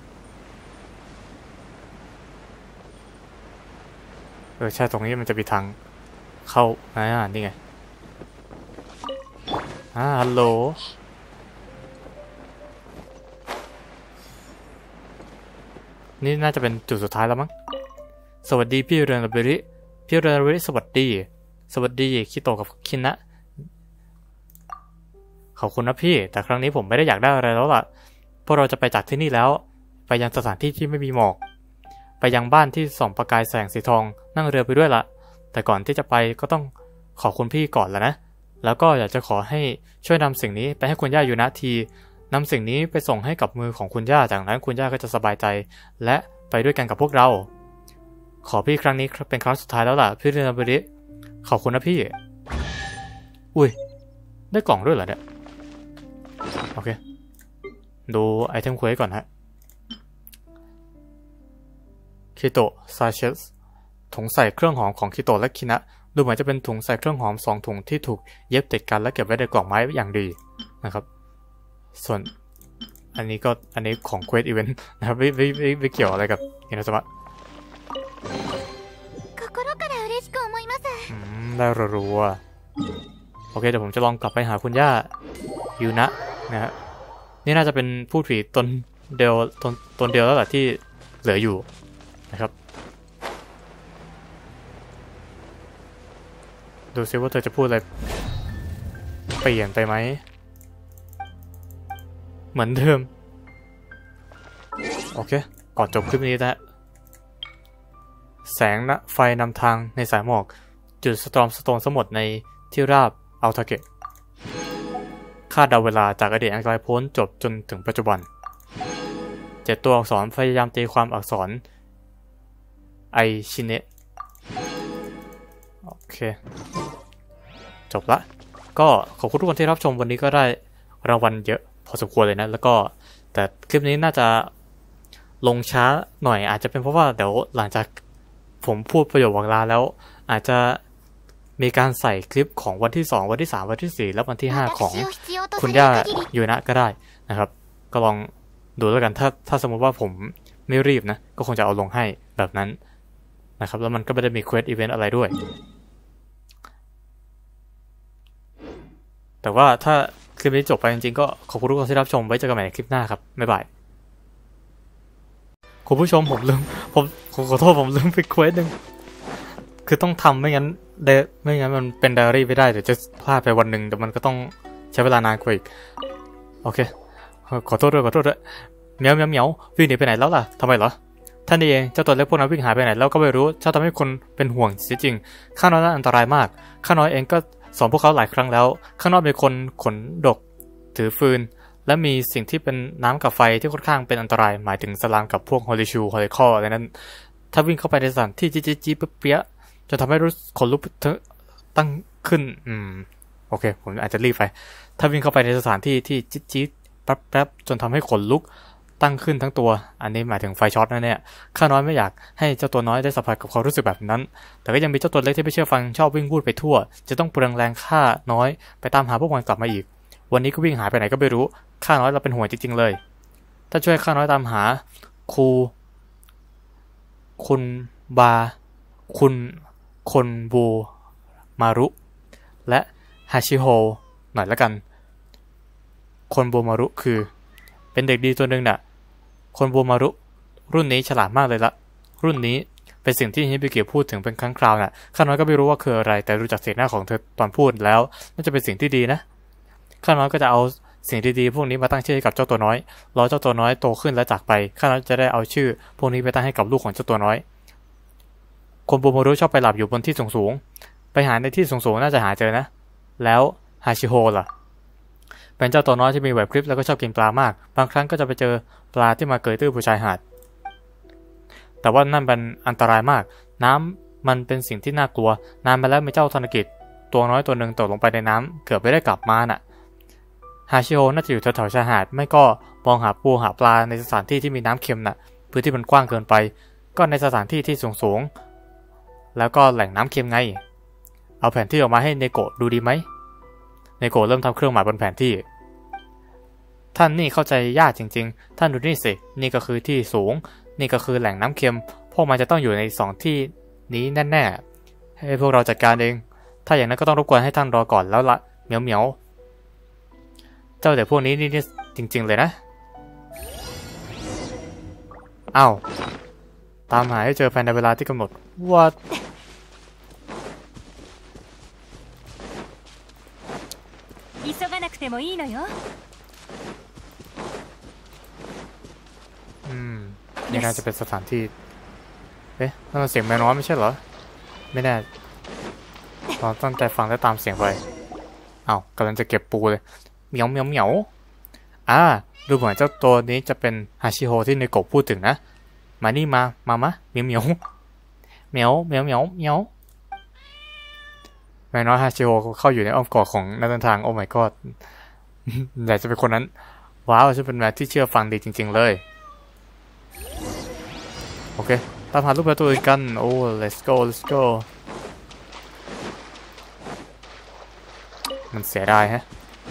ใช่ตรงนี้มันจะมีทางเข้านี่ไงฮัลโหลนี่น่าจะเป็นจุดสุดท้ายแล้วมั้งสวัสดีพี่เรนเบริสวัสดีคิโตะกับคินนะขอบคุณนะพี่แต่ครั้งนี้ผมไม่ได้อยากได้อะไรแล้วล่ะพวกเราจะไปจากที่นี่แล้วไปยังสถานที่ที่ไม่มีหมอกไปยังบ้านที่ส่องประกายแสงสีทองนั่งเรือไปด้วยละแต่ก่อนที่จะไปก็ต้องขอบคุณพี่ก่อนแล้วนะแล้วก็อยากจะขอให้ช่วยนำสิ่งนี้ไปให้คุณย่าอยู่ณทีนำสิ่งนี้ไปส่งให้กับมือของคุณย่าจากนั้นคุณย่าก็จะสบายใจและไปด้วยกันกับพวกเราขอพี่ครั้งนี้เป็นครั้งสุดท้ายแล้วล่ะพี่เรนเบริขอบคุณนะพี่อุ้ยได้กล่องด้วยเหรอเนี่ยโอเคดูไอเทมเควสก่อนฮะคิโตะซาเชสถุงใส่เครื่องหอมของคิโตะและคินะดูเหมือนจะเป็นถุงใส่เครื่องหอม2ถุงที่ถูกเย็บติดกันและเก็บไว้ในกล่องไม้อย่างดีนะครับส่วนอันนี้ของเควสอีเวนต์นะครับไม่เกี่ยวอะไรกับอินาซามะได้รัวๆโอเคเดี๋ยวผมจะลองกลับไปหาคุณย่ายูนะนะฮะนี่น่าจะเป็นผู้ผีตนเดียวแล้วแหละที่เหลืออยู่นะครับดูซิว่าเธอจะพูดอะไรเปลี่ยนไปไหมเหมือนเดิมโอเคก่อนจบคลิปนี้นะแสงนะไฟนำทางในสายหมอกจุดสตอมสโตนสมุทรในที่ราบอัลทาเกะคาดเดาเวลาจากอดีตอันไกลโพ้นจบจนถึงปัจจุบัน7ตัวอักษรพยายามตีความอักษรไอชิเนะโอเคจบละก็ขอบคุณทุกคนที่รับชมวันนี้ก็ได้รางวัลเยอะพอสมควรเลยนะแล้วก็แต่คลิปนี้น่าจะลงช้าหน่อยอาจจะเป็นเพราะว่าเดี๋ยวหลังจากผมพูดประโยคหวังลาแล้วอาจจะมีการใส่คลิปของวันที่2วันที่3วันที่4และวันที่5ของคุณย่ายูนะก็ได้นะครับก็ลองดูแล้วกันถ้าสมมติว่าผมไม่รีบนะก็คงจะเอาลงให้แบบนั้นนะครับแล้วมันก็ไม่ได้มีเควสอีเวนต์อะไรด้วยแต่ว่าถ้าคลิปนี้จบไปจริงๆก็ขอบคุณทุกคนที่รับชมไว้เจอกันใหม่ในคลิปหน้าครับบ๊ายบายคุณผู้ชมผมขอโทษผมลืมไปเควสนึงคือต้องทำไม่งั้นมันเป็นไดอารี่ไม่ได้เดี๋ยวจะพลาดไปวันหนึ่งแต่มันก็ต้องใช้เวลานานกว่าอีกโอเคขอโทษด้วยเหมียววิ่งหนีไปไหนแล้วล่ะทำไมเหรอท่านเองเจ้าตัวเล็กพวกนั้นวิ่งหายไปไหนแล้วก็ไม่รู้เจ้าทำให้คนเป็นห่วงเสียจริงข้าน้อยนั้นอันตรายมากข้าน้อยเองก็สอนพวกเขาหลายครั้งแล้วข้างนอกมีคนขนดกถือฟืนและมีสิ่งที่เป็นน้ำกับไฟที่ค่อนข้างเป็นอันตรายหมายถึงสลามกับพวกฮอลิชูฮอลิคออะไรนั้นถ้าวิ่งเข้าไปในสถานที่จี๊เปี้ยจะทำให้รู้ขนลุกตั้งขึ้นโอเคผมอาจจะรีบไปถ้าวิ่งเข้าไปในสถานที่ที่จี๊ดแป๊บจนทำให้ขนลุกตั้งขึ้นทั้งตัวอันนี้หมายถึงไฟช็อตนั่นเนี่ยข้าน้อยไม่อยากให้เจ้าตัวน้อยได้สัมผัสกับความรู้สึกแบบนั้นแต่ก็ยังมีเจ้าตัวเล็กที่ไม่เชื่อฟังชอบวิ่งวุ่นไปทั่วจะต้องเปลืองแรงข้าน้อยไปตามหาพวกมันกลับมาอีกวันนี้ก็วิ่งหายไปไหนก็ไม่รู้ข้าน้อยเราเป็นห่วงจริงๆเลยถ้าช่วยข้าน้อยตามหาคุณบาคนบูมารุและฮาชิโฮหน่อยละกันคนบูมารุคือเป็นเด็กดีตัวหนึ่งน่ะคนบูมารุรุ่นนี้ฉลาดมากเลยละรุ่นนี้เป็นสิ่งที่ฮิบิเกะพูดถึงเป็นครั้งคราวน่ะข้าน้อยก็ไม่รู้ว่าคืออะไรแต่รู้จักสีหน้าของเธอตอนพูดแล้วน่าจะเป็นสิ่งที่ดีนะข้าน้อยก็จะเอาสิ่งดีๆพวกนี้มาตั้งชื่อให้กับเจ้าตัวน้อยรอเจ้าตัวน้อยโตขึ้นและจากไปข้าน้อยจะได้เอาชื่อพวกนี้ไปตั้งให้กับลูกของเจ้าตัวน้อยคนบูมารุชอบไปหลับอยู่บนที่สูงๆไปหาในที่สูงๆน่าจะหาเจอนะแล้วฮาชิโฮล่ะเป็นเจ้าตัวน้อยที่มีไหวพริบแล้วก็ชอบกินปลามากบางครั้งก็จะไปเจอปลาที่มาเกยตื้นบนชายหาดแต่ว่านั่นเป็นอันตรายมากน้มันเป็นสิ่งที่น่ากลัวนานมาแล้วมีเจ้าธนกิจตัวน้อยตัวหนึ่งตกลงไปในน้ำเกือบไม่ได้กลับมาน่ะฮาชิโอน่าจะอยู่แถวๆชายหาดไม่ก็มองหาปูหาปลาในสถานที่ที่มีน้ำเค็มน่ะพื้นที่มันกว้างเกินไปก็ในสถานที่ที่สูงๆแล้วก็แหล่งน้ำเค็มไงเอาแผนที่ออกมาให้เนโกะดูดีไหมเนโกะเริ่มทำเครื่องหมายบนแผนที่ท่านนี่เข้าใจยากจริงๆท่านดูนี่สินี่ก็คือที่สูงนี่ก็คือแหล่งน้ำเค็มพวกมันจะต้องอยู่ใน2ที่นี้แน่ๆให้พวกเราจัดการเองถ้าอย่างนั้นก็ต้องรบกวนให้ท่านรอก่อนแล้วละเหมียวเจ้าเด็กพวกนี้นี่จริงๆเลยนะอ้าวตามหาให้เจอภายในเวลาที่กำหนดว่า急がなくてもいいのよนี่น่าจะเป็นสถานที่เอ๊ะนั่นมันเสียงแมวน้อยไม่ใช่เหรอไม่แน่เราตั้งใจฟังและตามเสียงไปอ้าวกำลังจะเก็บปูเลยเหมียวดูเหมือนเจ้าตัวนี้จะเป็นฮาชิโฮที่ในกบพูดถึงนะมานี่มาเหมียวแมวน้อยฮาชิโฮเข้าอยู่ในอ้อมกอดของนักเดินทางโอ้ my god อยากจะเป็นคนนั้นว้าวฉันเป็นแมวที่เชื่อฟังดีจริงๆเลยโอเคตามหาลูกแมวตัวอื่นกันโอ้ let's go มันเสียดายฮะ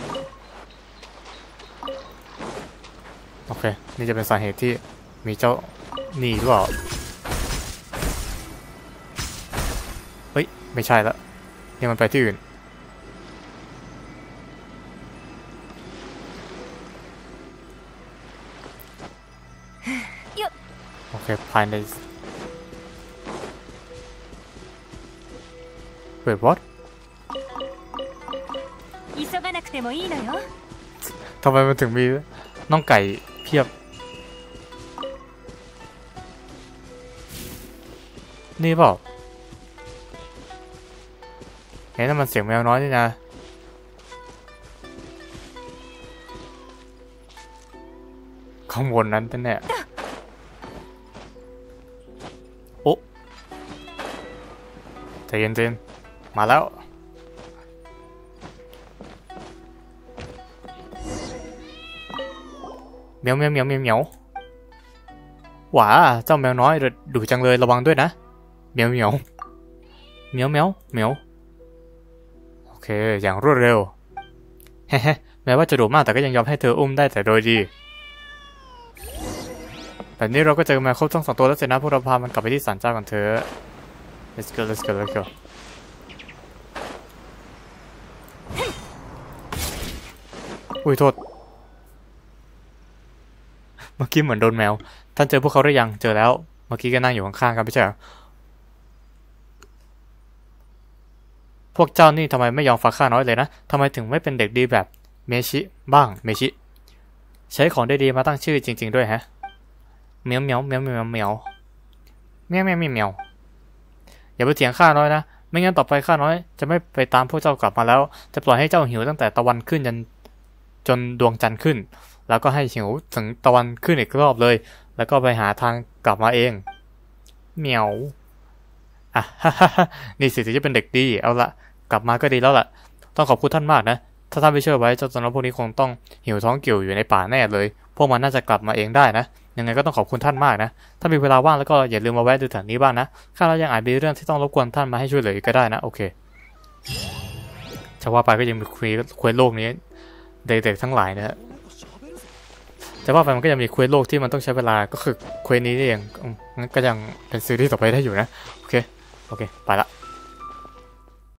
โอเคนี่จะเป็นสาเหตุที่มีเจ้าหนีหรือเปล่าเฮ้ยไม่ใช่ละนี่มันไปที่อื่นโอเคภายในWait what 急がなくてもいいのよทำไมมันถึงมีน้องไก่เพียบนี่เปล่าเฮ้ยนั่นมันเสียงแมวน้อยนี่นะข้างบนนั้นแน่โอ้ใจเย็นมาแล้วเหมียวหว้าเจ้าแมวน้อยดุจังเลยระวังด้วยนะเหมียวโอเคอย่างรวดเร็วเฮ้แม้ว่าจะดุมากแต่ก็ยังยอมให้เธออุ้มได้แต่โดยดีแบบนี้เราก็เจอแมวครบทั้ง2ตัวแล้วเสร็จนะพวกเราพามันกลับไปที่ศาลเจ้ากันเถอะ let's go อุ้ยโทษเมื่อกี้เหมือนโดนแมวท่านเจอพวกเขาหรือยังเจอแล้วเมื่อกี้ก็นั่งอยู่ข้างๆกันไม่ใช่เหรอพวกเจ้านี่ทำไมไม่ยอมฟังข้าน้อยเลยนะทำไมถึงไม่เป็นเด็กดีแบบเมชิบ้างเมชิใช้ของได้ดีมาตั้งชื่อจริงๆด้วยฮะเหมียวอย่าไปเถียงข้าน้อยนะไม่งั้นต่อไปข้าน้อยจะไม่ไปตามพวกเจ้ากลับมาแล้วจะปล่อยให้เจ้าหิวตั้งแต่ตะวันขึ้นจนดวงจันทร์ขึ้นแล้วก็ให้หิวถึงตะวันขึ้นอีกรอบเลยแล้วก็ไปหาทางกลับมาเองเหมียวอ่ะนี่สิจะเป็นเด็กดีเอาละกลับมาก็ดีแล้วล่ะต้องขอบคุณท่านมากนะถ้าท่านไม่เชื่อไว้เจ้าตัวน้อยพวกนี้คงต้องหิวท้องกิ่วอยู่ในป่าแน่เลยพวกมันน่าจะกลับมาเองได้นะยังไงก็ต้องขอบคุณท่านมากนะถ้ามีเวลาว่างแล้วก็อย่าลืมมาแวะดูแถวนี้บ้างนะข้าเรายังอาจมีเรื่องที่ต้องรบกวนท่านมาให้ช่วยเหลือก็ได้นะโอเคจะว่าไปก็ยังมีคุยโลกนี้เด็กๆทั้งหลายนะฮะจะว่าไปมันก็ยังมีเควสโลกที่มันต้องใช้เวลาก็คือเควสนี้เองงั้นก็ยังเป็นซีรีส์ต่อไปได้อยู่นะโอเคไปละ